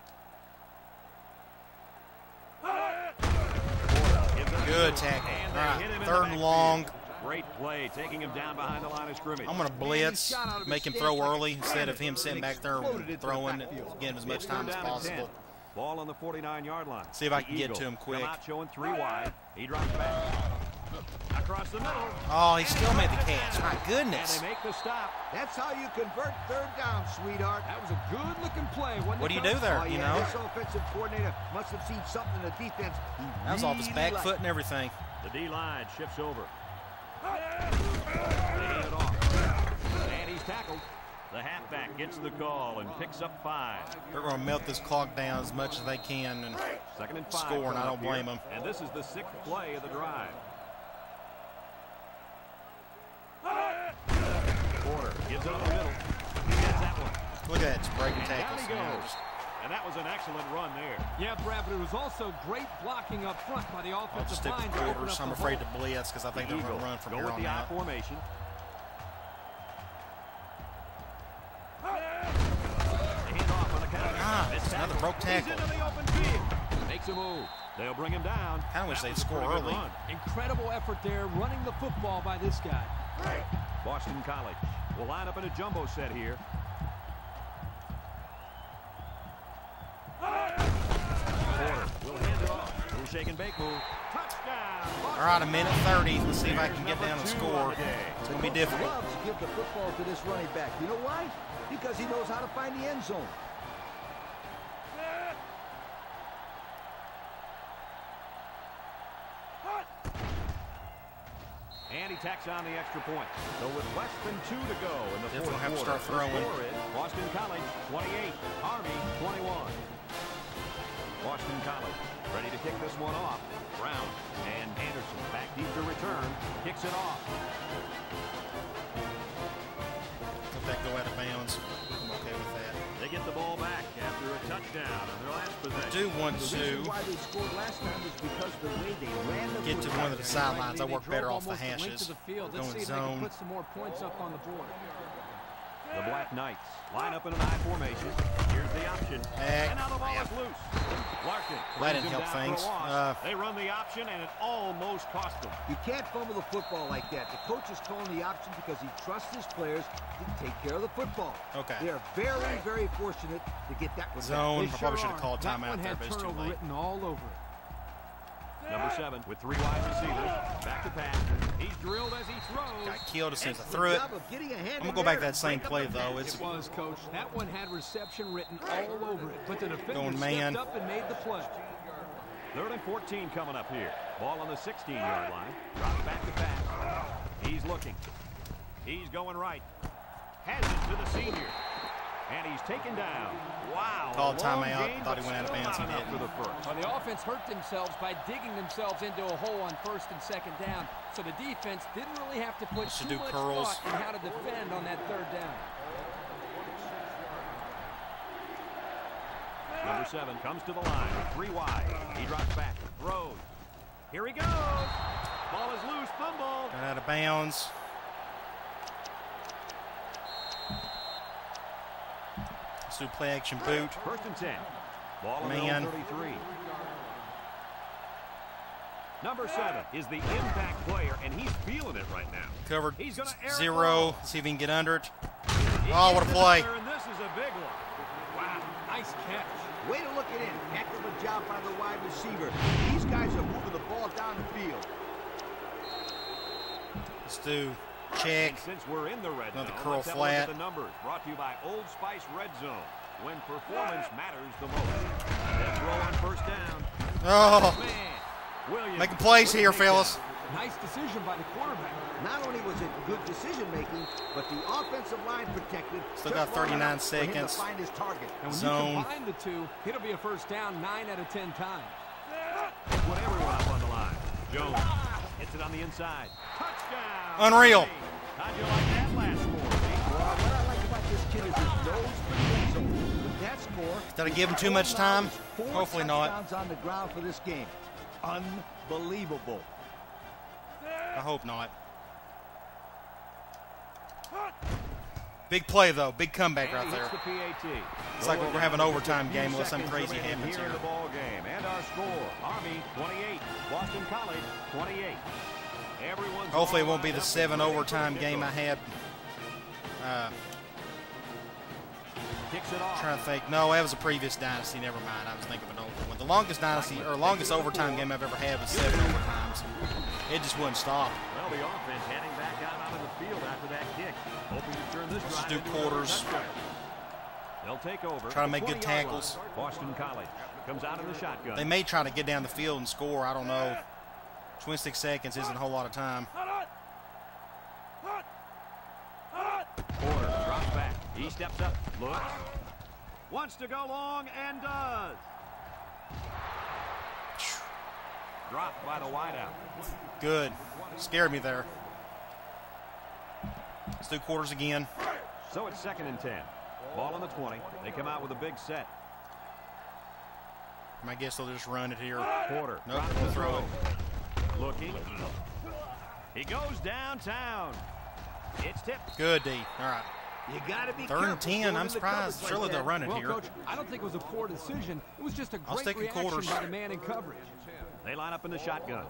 Good tackle. And All they hit him right, in the third and backfield. long. Great play, taking him down behind the line of scrimmage. I'm going to blitz, make him throw early instead of him sitting back there throwing, give him as much It's time as third down and possible. ten. Ball on the forty-nine yard line. See if I The can get Eagles to him quick. come out showing three wide. He drops back. Across the middle. Oh, he still made the catch. My And goodness. they make the stop. That's how you convert third down, sweetheart. That was a good-looking play. wasn't What do it, you do Coach? there, Oh, you yeah, know? this offensive coordinator must have seen something in the defense. he That was off his really back liked. foot and everything. The D-line shifts over. They hand it off. And he's tackled. The halfback gets the call and picks up five. They're going to melt this clock down as much as they can and Second and five. score, and I coming don't up here. blame them. And this is the sixth play of the drive. Porter gives it up the middle. He gets that one. Look at that, just breaking And down tackles. he you know, goes. just- And that was an excellent run there. Yeah, Brad, but it was also great blocking up front by the I'll just offensive stick line. with to open quarters. up I'm the afraid hole. to blitz because I think The they're going Eagles to run from go here with on the I out. formation. They hand off on the counter. Ah, Missed it's another tackle. broke tackle. He's into the open field. Makes a move. They'll bring him down. Kinda wish That they'd was a score pretty good early. run. Incredible effort there, running the football by this guy. Boston College will line up in a jumbo set here. Porter will hand it off. Little shake and bake move. Touchdown. All right, a minute thirty. Let's see if I can get down and Number two score. on the day. It's going to be difficult. Loves to give the football to this running back. You know why? Because he knows how to find the end zone. And he tacks on the extra point. So with less than two to go in the Definitely fourth have to quarter, start throwing. the score is Boston College twenty-eight, Army twenty-one. Boston College ready to kick this one off. Brown and Anderson back deep to return. Kicks it off. Let that go out of bounds. I'm okay with that. They get the ball back after a touchdown on their last I possession. do want The to reason why they scored last time was because the way they ran the get to football. one of the sidelines. I They work drove better off the almost length hashes. to the field. Let's Going see if they can zone. put some more points up on the board. The Black Knights line up in an I formation. Here's the option. Heck, And now the ball yeah. is loose. Larkin That brings didn't him help down for a things. loss. Uh, they run the option, and it almost cost them. You can't fumble the football like that. The coach is calling the option because he trusts his players to take care of the football. Okay. They are very, very fortunate to get that one. Zone. They I probably sure should have are. called That timeout one there, had but it's too turnover late. written all over it. Number seven with three wide receivers. Back to pass. He's drilled as he throws. Got killed as soon as I Excellent threw it. job of getting a hand I'm going in to go back to there that same and break play, up the though. pass. It's It was, Coach. That one had reception written all over it, but the defender Going man. stepped up and made the play. Third and fourteen coming up here. Ball on the sixteen yard line. Drops back to pass. He's looking. He's going right. Has it to the senior. And he's taken down. Wow. Called a long timeout. game, Thought he but went out of still bounds. not He enough didn't. for the first. Well, the offense hurt themselves by digging themselves into a hole on first and second down, so the defense didn't really have to put Should too do much curls. thought in how to defend on that third down. Number seven comes to the line. Three wide. He drops back. Throws. Here he goes. Ball is loose. Fumble. Got out of bounds. Let's do play action boot. First and ten. Ball on Man. the thirty-three. Number seven is the impact player, and he's feeling it right now. Covered He's gonna air it zero. low. See if he can get under it. He Oh, what a gets it play. under, and this is a big one. Wow. Nice catch. Way to look it in. Heck of a job by the wide receiver. These guys are moving the ball down the field. Let's do check. And since we're in the red Another zone, curl let's have a flat. look at the numbers. Brought to you by Old Spice Red Zone. When performance matters the most. Let's roll on first down. Oh, Man, Williams making plays here, will take fellas. that. Nice decision by the quarterback. Not only was it good decision-making, but the offensive line protected. Still just got long thirty-nine enough for him to seconds. find his target. And when Zone. you combine the two, it'll be a first down nine out of ten times. Put everyone up on the line. Jones hits it on the inside. Touchdown. Unreal. How'd you like that last score? Well, what I like about this kid is his nose for the end zone. With that score, Did I give him too much time? four Hopefully not. touchdowns on the ground for this game. Unbelievable. I hope not. Big play, though. Big comeback right And he there. hits the P A T. It's like we're Going having down an overtime just a few game unless something seconds crazy remaining happens here in here. the ball game. And our score, Army twenty-eight, Boston College twenty-eight. Everyone's Hopefully it all won't be lined the up and seven ready for overtime the game I kickoff. had. Uh, Kicks it off. trying to think. No, that was a previous Dynasty. Never mind. I was thinking of an older one. The longest Dynasty, or longest overtime game I've ever had was seven overtimes. It just wouldn't stop. Well, the offense heading back out onto the field after that kick. Hoping to turn this Let's drive do into another quarters. touchdown. They'll take over. Try to the make good twenty-yard tackles. line. Boston College comes out in the shotgun. They may try to get down the field and score. I don't know. twenty-six seconds isn't a whole lot of time. Porter drops back. He steps up, looks, wants to go long, and does. Dropped by the wideout. Good. Scared me there. Let's do quarters again. So it's second and ten. Ball on the twenty. They come out with a big set. I guess they'll just run it here. Porter. Nope, drops we'll the throw it. Looking. He goes downtown. It's tipped. Good, D. All right. You got to be Third and careful ten. going I'm into surprised. coverage Surely like they'll that. run it Well, here. Coach, I don't think it was a poor decision. It was just a I'll great stick in reaction quarters. by the man in coverage. They line up in the shotgun.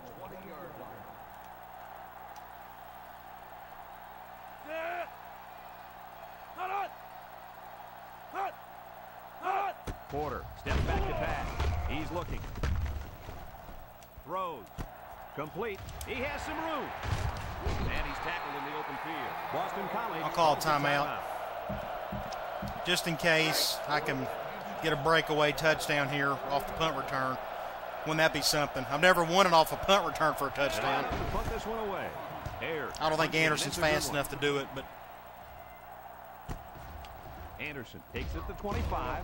Porter steps back to pass. He's looking. Throws. Complete. He has some room. And he's tackled in the open field. Boston College. I'll call a calls a timeout. Just in case I can get a breakaway touchdown here off the punt return. Wouldn't that be something? I've never won it off a punt return for a touchdown. And to punt this one away. Ayers. I don't think Anderson's It's a good fast one. enough to do it, but Anderson takes it to twenty-five.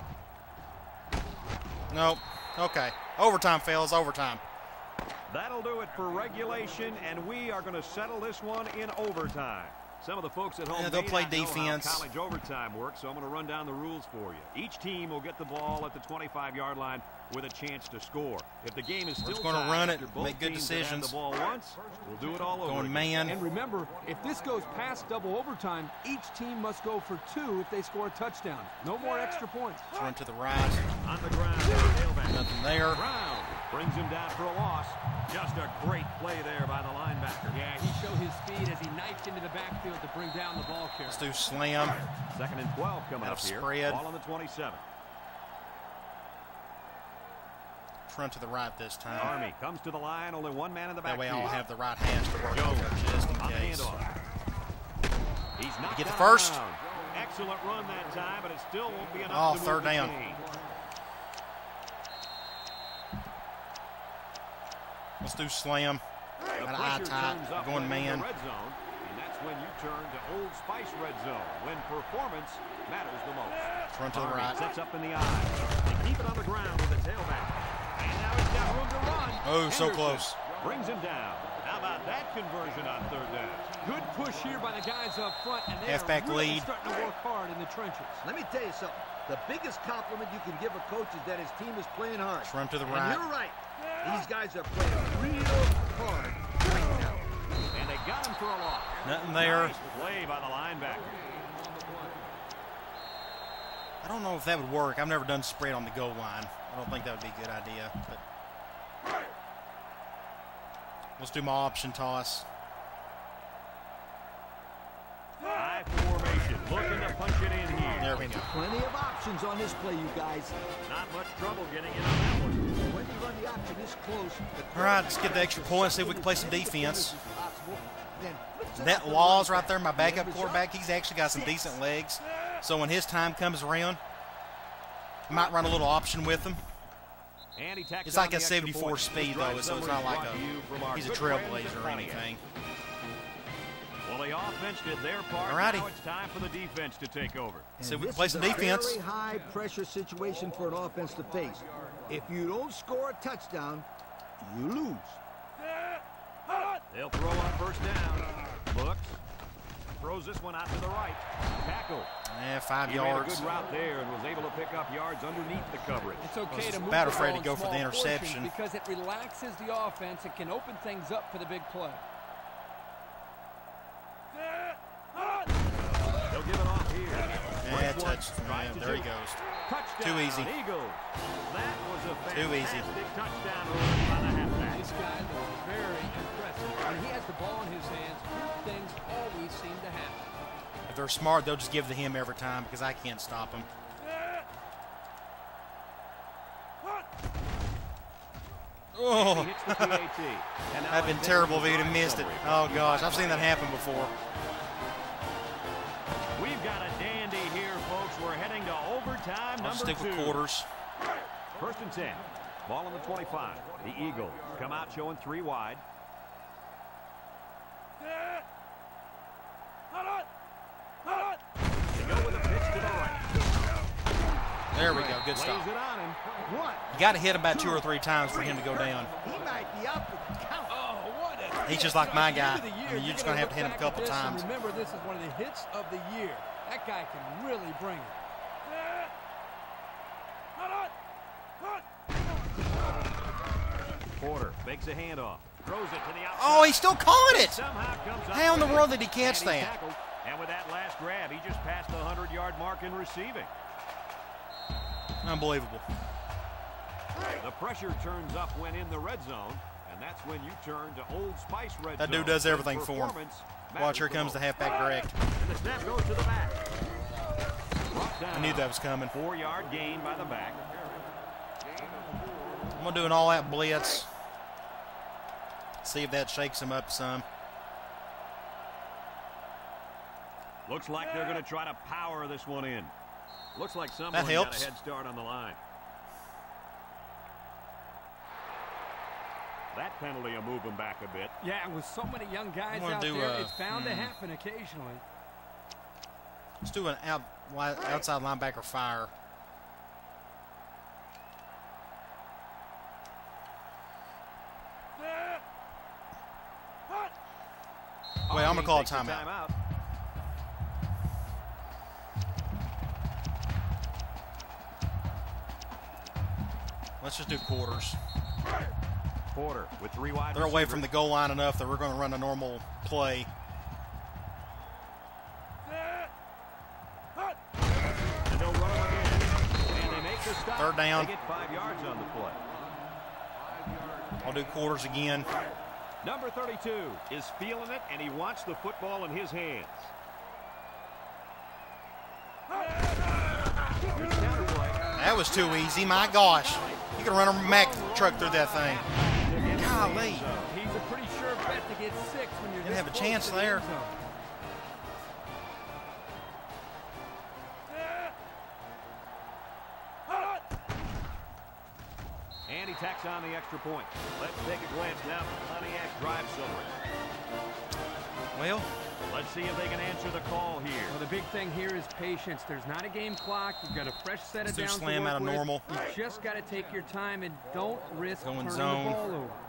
no. Okay. Overtime, fellas. Overtime. That'll do it for regulation, and we are going to settle this one in overtime. Some of the folks at home Yeah, they'll may play not know how defense. college overtime works, so I'm going to run down the rules for you. Each team will get the ball at the twenty-five-yard line with a chance to score. If the game is We're still just gonna tied run it, after both make good teams have had decisions. the ball once, we'll do it all over Going again. man. And remember, if this goes past double overtime, each team must go for two if they score a touchdown. No more extra points. Let's run to the right. On the ground, tailback. Nothing there. Brown brings him down for a loss. Just a great play there by the linebacker. Yeah, he showed his speed as he knifed into the backfield to bring down the ball carrier. Let's do slam. Second and twelve coming Out up of here. spread. Ball on the twenty-seven. Let's run to the right this time. Army comes to the line. Only one man in the That way backfield. I'll have the right hands to work Jones over just in on the case. handoff. He's not Get the first. Excellent run that time, but it still won't be enough Oh, to move third the down. chain. Let's do slam. The Got an eye pressure tight. turns up Going when in man. the red zone, and that's when you turn to Old Spice Red Zone, when performance matters the most. Let's run to the Army right. sets up in the eye. They keep it on the ground with the tailback. And now he's got room to run. Oh, so Henderson close. brings him down. How about that conversion on third down? Good push here by the guys up front, and they Halfback are really lead. starting to work hard in the trenches. Let me tell you something. The biggest compliment you can give a coach is that his team is playing hard. Let's run to the And right. you're right. These guys are playing real hard right now. And they got him for a loss. Nothing there. Nice play by the linebacker. I don't know if that would work. I've never done spread on the goal line. I don't think that would be a good idea. But let's do my option toss. High formation, looking to punch it in here. There we go. Plenty of options on this play, you guys. Not much trouble getting in on that one. When you run the option this close, All right, let's get the extra point, see if we can play some defense. That Laws right there, my backup quarterback, he's actually got some decent legs. So when his time comes around, I might run a little option with him. And he tacks It's on like the a extra seventy-four point. speed, This though, drive so it's summary not like brought to you from a, our he's a good friends trailblazer at or Pontiac. anything. Well, the offense did their part. Alrighty. Now it's time for the defense to take over. See if we can This play is some a defense. Very high pressure situation for an offense to face. If you don't score a touchdown, you lose. They'll throw on first down. Looks. Throws this one out to the right. Tackle. Yeah, five He yards. made a good route there and was able to pick up yards underneath the coverage. It's okay was to move about the afraid ball to go in for the small interception. portions because it relaxes the offense and can open things up for the big play. They'll give it off here. Yeah, First one, touch. tries Yeah, to there he do it. goes. Touchdown, Too easy. Eagles. That was a Too easy. fantastic touchdown run by the halfback. This guy looks very impressive. When he has the ball in his hands, good things always seem to happen. If they're smart, they'll just give it to him every time because I can't stop him. Oh, He hits the P A T. And now that'd been it's terrible if the he'd have drive missed it. summary. Oh gosh, I've seen that happen before. We've got a dandy here, folks. We're heading to overtime I'll number stick two. with quarters. First and ten. Ball on the twenty-five. The Eagles come out showing three wide. They go with a pitch to the right. There we go. Good Lays stop. it on him. One. You got to hit him about two or three times for him to go down. He might be up for the count. Oh, what a He's hit. just like my At the end guy. of the year, I mean, you're just gonna gonna have to hit him a look back couple at this and times. Remember, this is one of the hits of the year. That guy can really bring it. Porter fakes a handoff. Throws it to the outside. Oh, he still caught it. Somehow comes up How in the with world it. did he catch And he's that? tackled. And with that last grab, he just passed the hundred-yard mark in receiving. Unbelievable. The pressure turns up when in the red zone, and that's when you turn to Old Spice red That zone. dude does everything for him. Performance Watch, here matters comes the most. halfback direct. And the snap goes to the back. Brought down. I knew that was coming. Four-yard gain by the back. I'm gonna do an all-out blitz. See if that shakes him up some. Looks like they're going to try to power this one in. Looks like someone That got helps. a head start on the line. That penalty will move them back a bit. Yeah, and with so many young guys wanna out do, there, uh, it's bound to hmm. happen occasionally. Let's do an out, wi- outside linebacker fire. Wait, I'm gonna call a Takes the timeout. timeout. Let's just do quarters. Porter with three wide They're away receivers. from the goal line enough that we're going to run a normal play. And they'll run him again. And they make the stop. Third down. They get five yards on the play. I'll do quarters again. Number thirty-two is feeling it, and he wants the football in his hands. Here's the counter play. That was too easy. My gosh. You could run a Mack truck through that thing. Golly. He's a pretty sure bet to get six when you're Didn't this have a close chance to the there. end zone. And he tacks on the extra point. Let's take a glance now at the Pontiac drive summary. Well, Let's see if they can answer the call here. Well, the big thing here is patience. There's not a game clock. You've got a fresh set Let's of do downs slam to work out of with. normal. You just got to take your time and don't risk Go in turning zone. the ball over.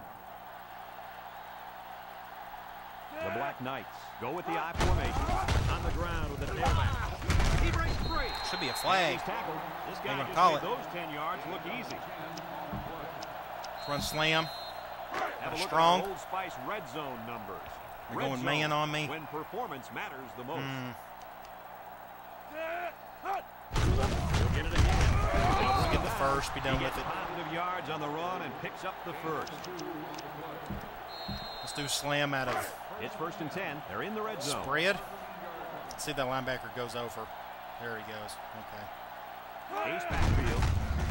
The Black Knights go with the I formation. On the ground with the tailback. He breaks free. should be a And flag. he's tackled. This They're guy gonna just call made it. those ten yards look easy. Run slam. Have a look Strong. at our Old Spice red zone numbers. They're Red going zone, man on me. When performance matters the most. Mm. He'll get it again. Let's get the first. Be done He with gets it. positive yards on the run and picks up the first. Let's do slam out of It's first and ten. They're in the red zone. spread. Let's see if that linebacker goes over. There he goes. Okay. Ace backfield.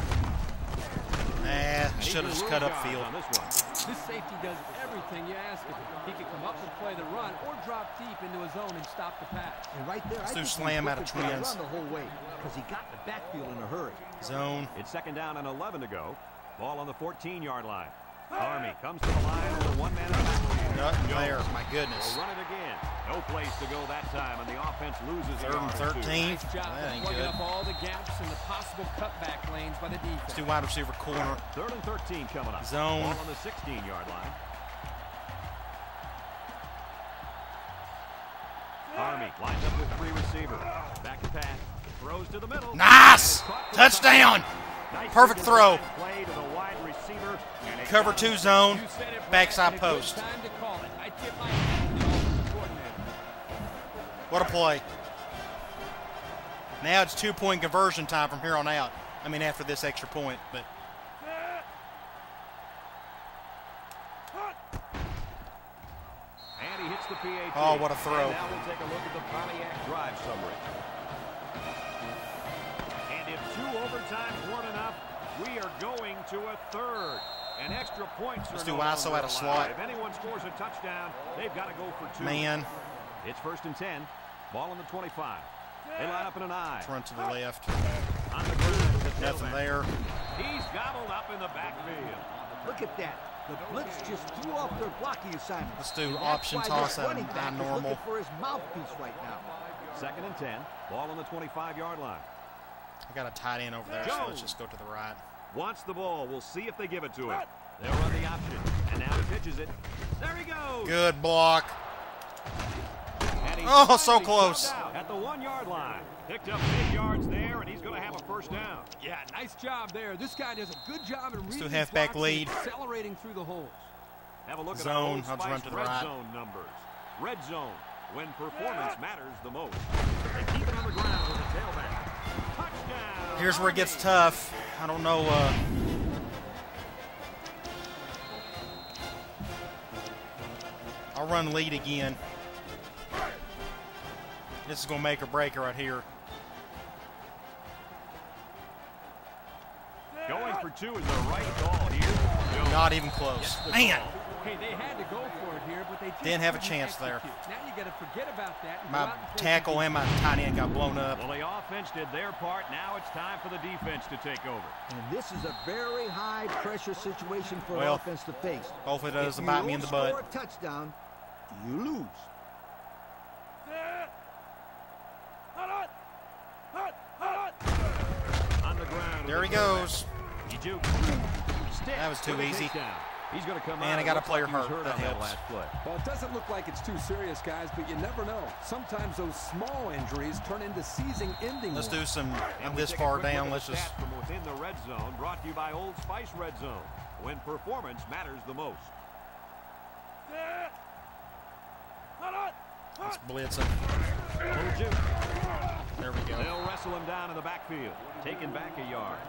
Nah, should have just cut up field. On this one. This safety does everything you ask of him. He can come up and play the run or drop deep into his zone and stop the pass. And right there, Let's I do think slam he out of looked for the twins. run the whole way because he got in the backfield in a hurry. Zone. It's second down and eleven to go. Ball on the fourteen-yard line. Army comes to the line with a one-man attack. Nothing there. My goodness. We'll run it again. No place to go that time, and the offense loses a Third and yard or two. thirteen. Nice job That ain't plugging good. up all the gaps and the possible cutback lanes by the defense. Let's do wide receiver corner. Third and thirteen coming up. Zone. Ball on the sixteen-yard line. Army lines up with three receivers. Back to pass. Throws to the middle. Nice! And it's caught for Touchdown! Nice Perfect throw. play to the wide receiver, and it Cover got two him. zone. You said it, Brad, Backside and a good post. time to call it. I tip my hat to the offensive coordinator. What a play. Now it's two-point conversion time from here on out. I mean, after this extra point, but And he hits the P A T. Oh, what a throw. And now we'll take a look at the Pontiac drive summary. And if two overtimes weren't enough, we are going to a third. And extra points Let's are do no I S O longer out of allowed. slot. If anyone scores a touchdown, they've got to go for two. man, It's first and ten. Ball on the twenty-five. They line up in an I. run to the left. On the ground with the Nothing tailback. there. He's gobbled up in the backfield. Look at that. The blitz just threw off their blocking assignment. Let's do And that's option why toss this out running of back is normal. looking for his mouthpiece right now. Second and ten. Ball on the twenty-five-yard line. I got a tight end over there, so let's just go to the right. Wants the ball. We'll see if they give it to him. They'll run the option. And now he pitches it. There he goes. Good block. And he's Oh, so finally close. shoved out at the one-yard line. Picked up big yards there, and he's going to have a first down. Yeah, nice job there. This guy does a good job in reading do his halfback blocks and lead. accelerating through the holes. Have a look Zone. at our Old I'll just Spice run to the red right. zone numbers. Red zone, when performance matters the most. They keep it on the ground with the tailback. Touchdown. Here's where it gets Army. tough. I don't know. Uh, I'll run lead again. This is going to make or break it right here. Going for two is the right call here. Jones. Not even close. Man, Hey, they had to go for it here, but they just Didn't have a couldn't chance there. execute. Now you got to forget about that. And go my out and play tackle some and my tight end got blown up. Well, the offense did their part. Now it's time for the defense to take over. And this is a very high pressure situation for Well, an offense to face. hopefully it doesn't If bite you me in the don't butt. score a touchdown, you lose. On the ground. There with he the goes. He juked. Stick That was too with a easy. takedown. He's going to come Man, out. I got a Looks player like he was hurt. hurt That on that helps. last play. Well, it doesn't look like it's too serious, guys, but you never know. Sometimes those small injuries turn into season-ending Let's ones. do some. And I'm we this take a far quick look down. at Let's the just. stats from within the red zone, brought to you by Old Spice Red Zone, when performance matters the most. Let's blitz him. Little juke. There we go. They'll wrestle him down in the backfield, taken back a yard.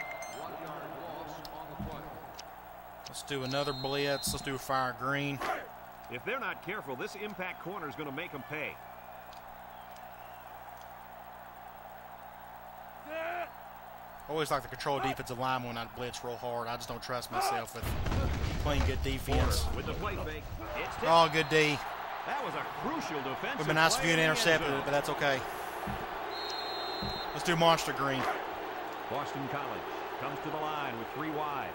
Let's do another blitz. Let's do fire green. If they're not careful, this impact corner is going to make them pay. I always like to control defensive line when I blitz real hard. I just don't trust myself with playing good Porter defense. with the play fake. It's tipped. Oh, good D. That was a crucial defensive Would have been nice if play you had in the end intercepted zone. it, but that's okay. Let's do monster green. Boston College comes to the line with three wide.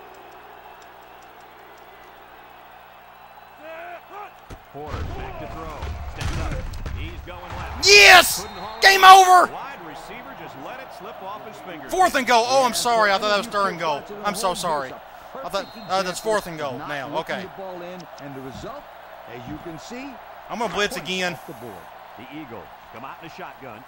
Porter back to throw. Steps up. He's going left. Yes! Couldn't haul it. Game over! Wide receiver just let it slip off his fingers. Fourth and goal. Oh, I'm sorry. I thought that was third and goal. I'm so sorry. I thought uh, that's fourth and goal now. Okay. The ball in, and the result, as you can see, I'm going to blitz points again. off the board. The Eagles come out in a shotgun.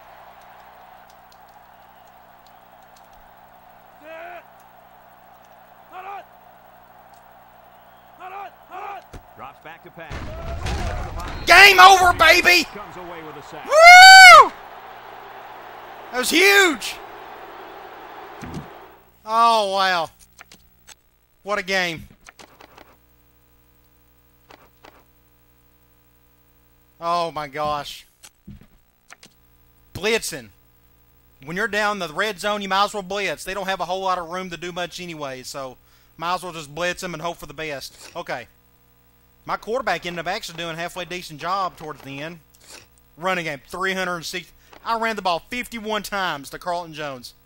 Drops back to pass. Game over, baby! Comes away with a sack. Woo! That was huge! Oh, wow. What a game. Oh, my gosh. Blitzing. when you're down in the red zone, you might as well blitz. They don't have a whole lot of room to do much anyway, so might as well just blitz them and hope for the best. Okay. My quarterback ended up actually doing a halfway decent job towards the end. Running game, three hundred sixty. I ran the ball fifty-one times to Carlton Jones.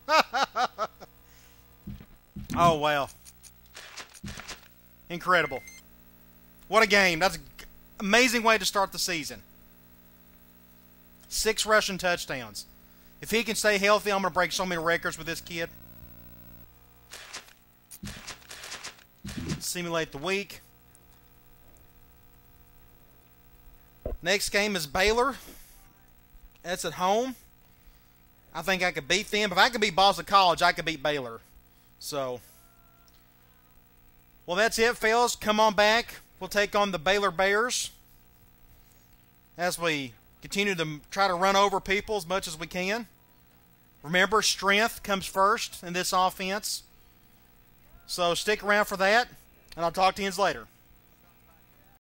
Oh, wow. Incredible. What a game. That's an amazing way to start the season. Six rushing touchdowns. If he can stay healthy, I'm going to break so many records with this kid. Simulate the week. Next game is Baylor. That's at home. I think I could beat them. If I could beat Boston College, I could beat Baylor. So, well, that's it, fellas. Come on back. We'll take on the Baylor Bears as we continue to try to run over people as much as we can. Remember, strength comes first in this offense. So stick around for that, and I'll talk to you later.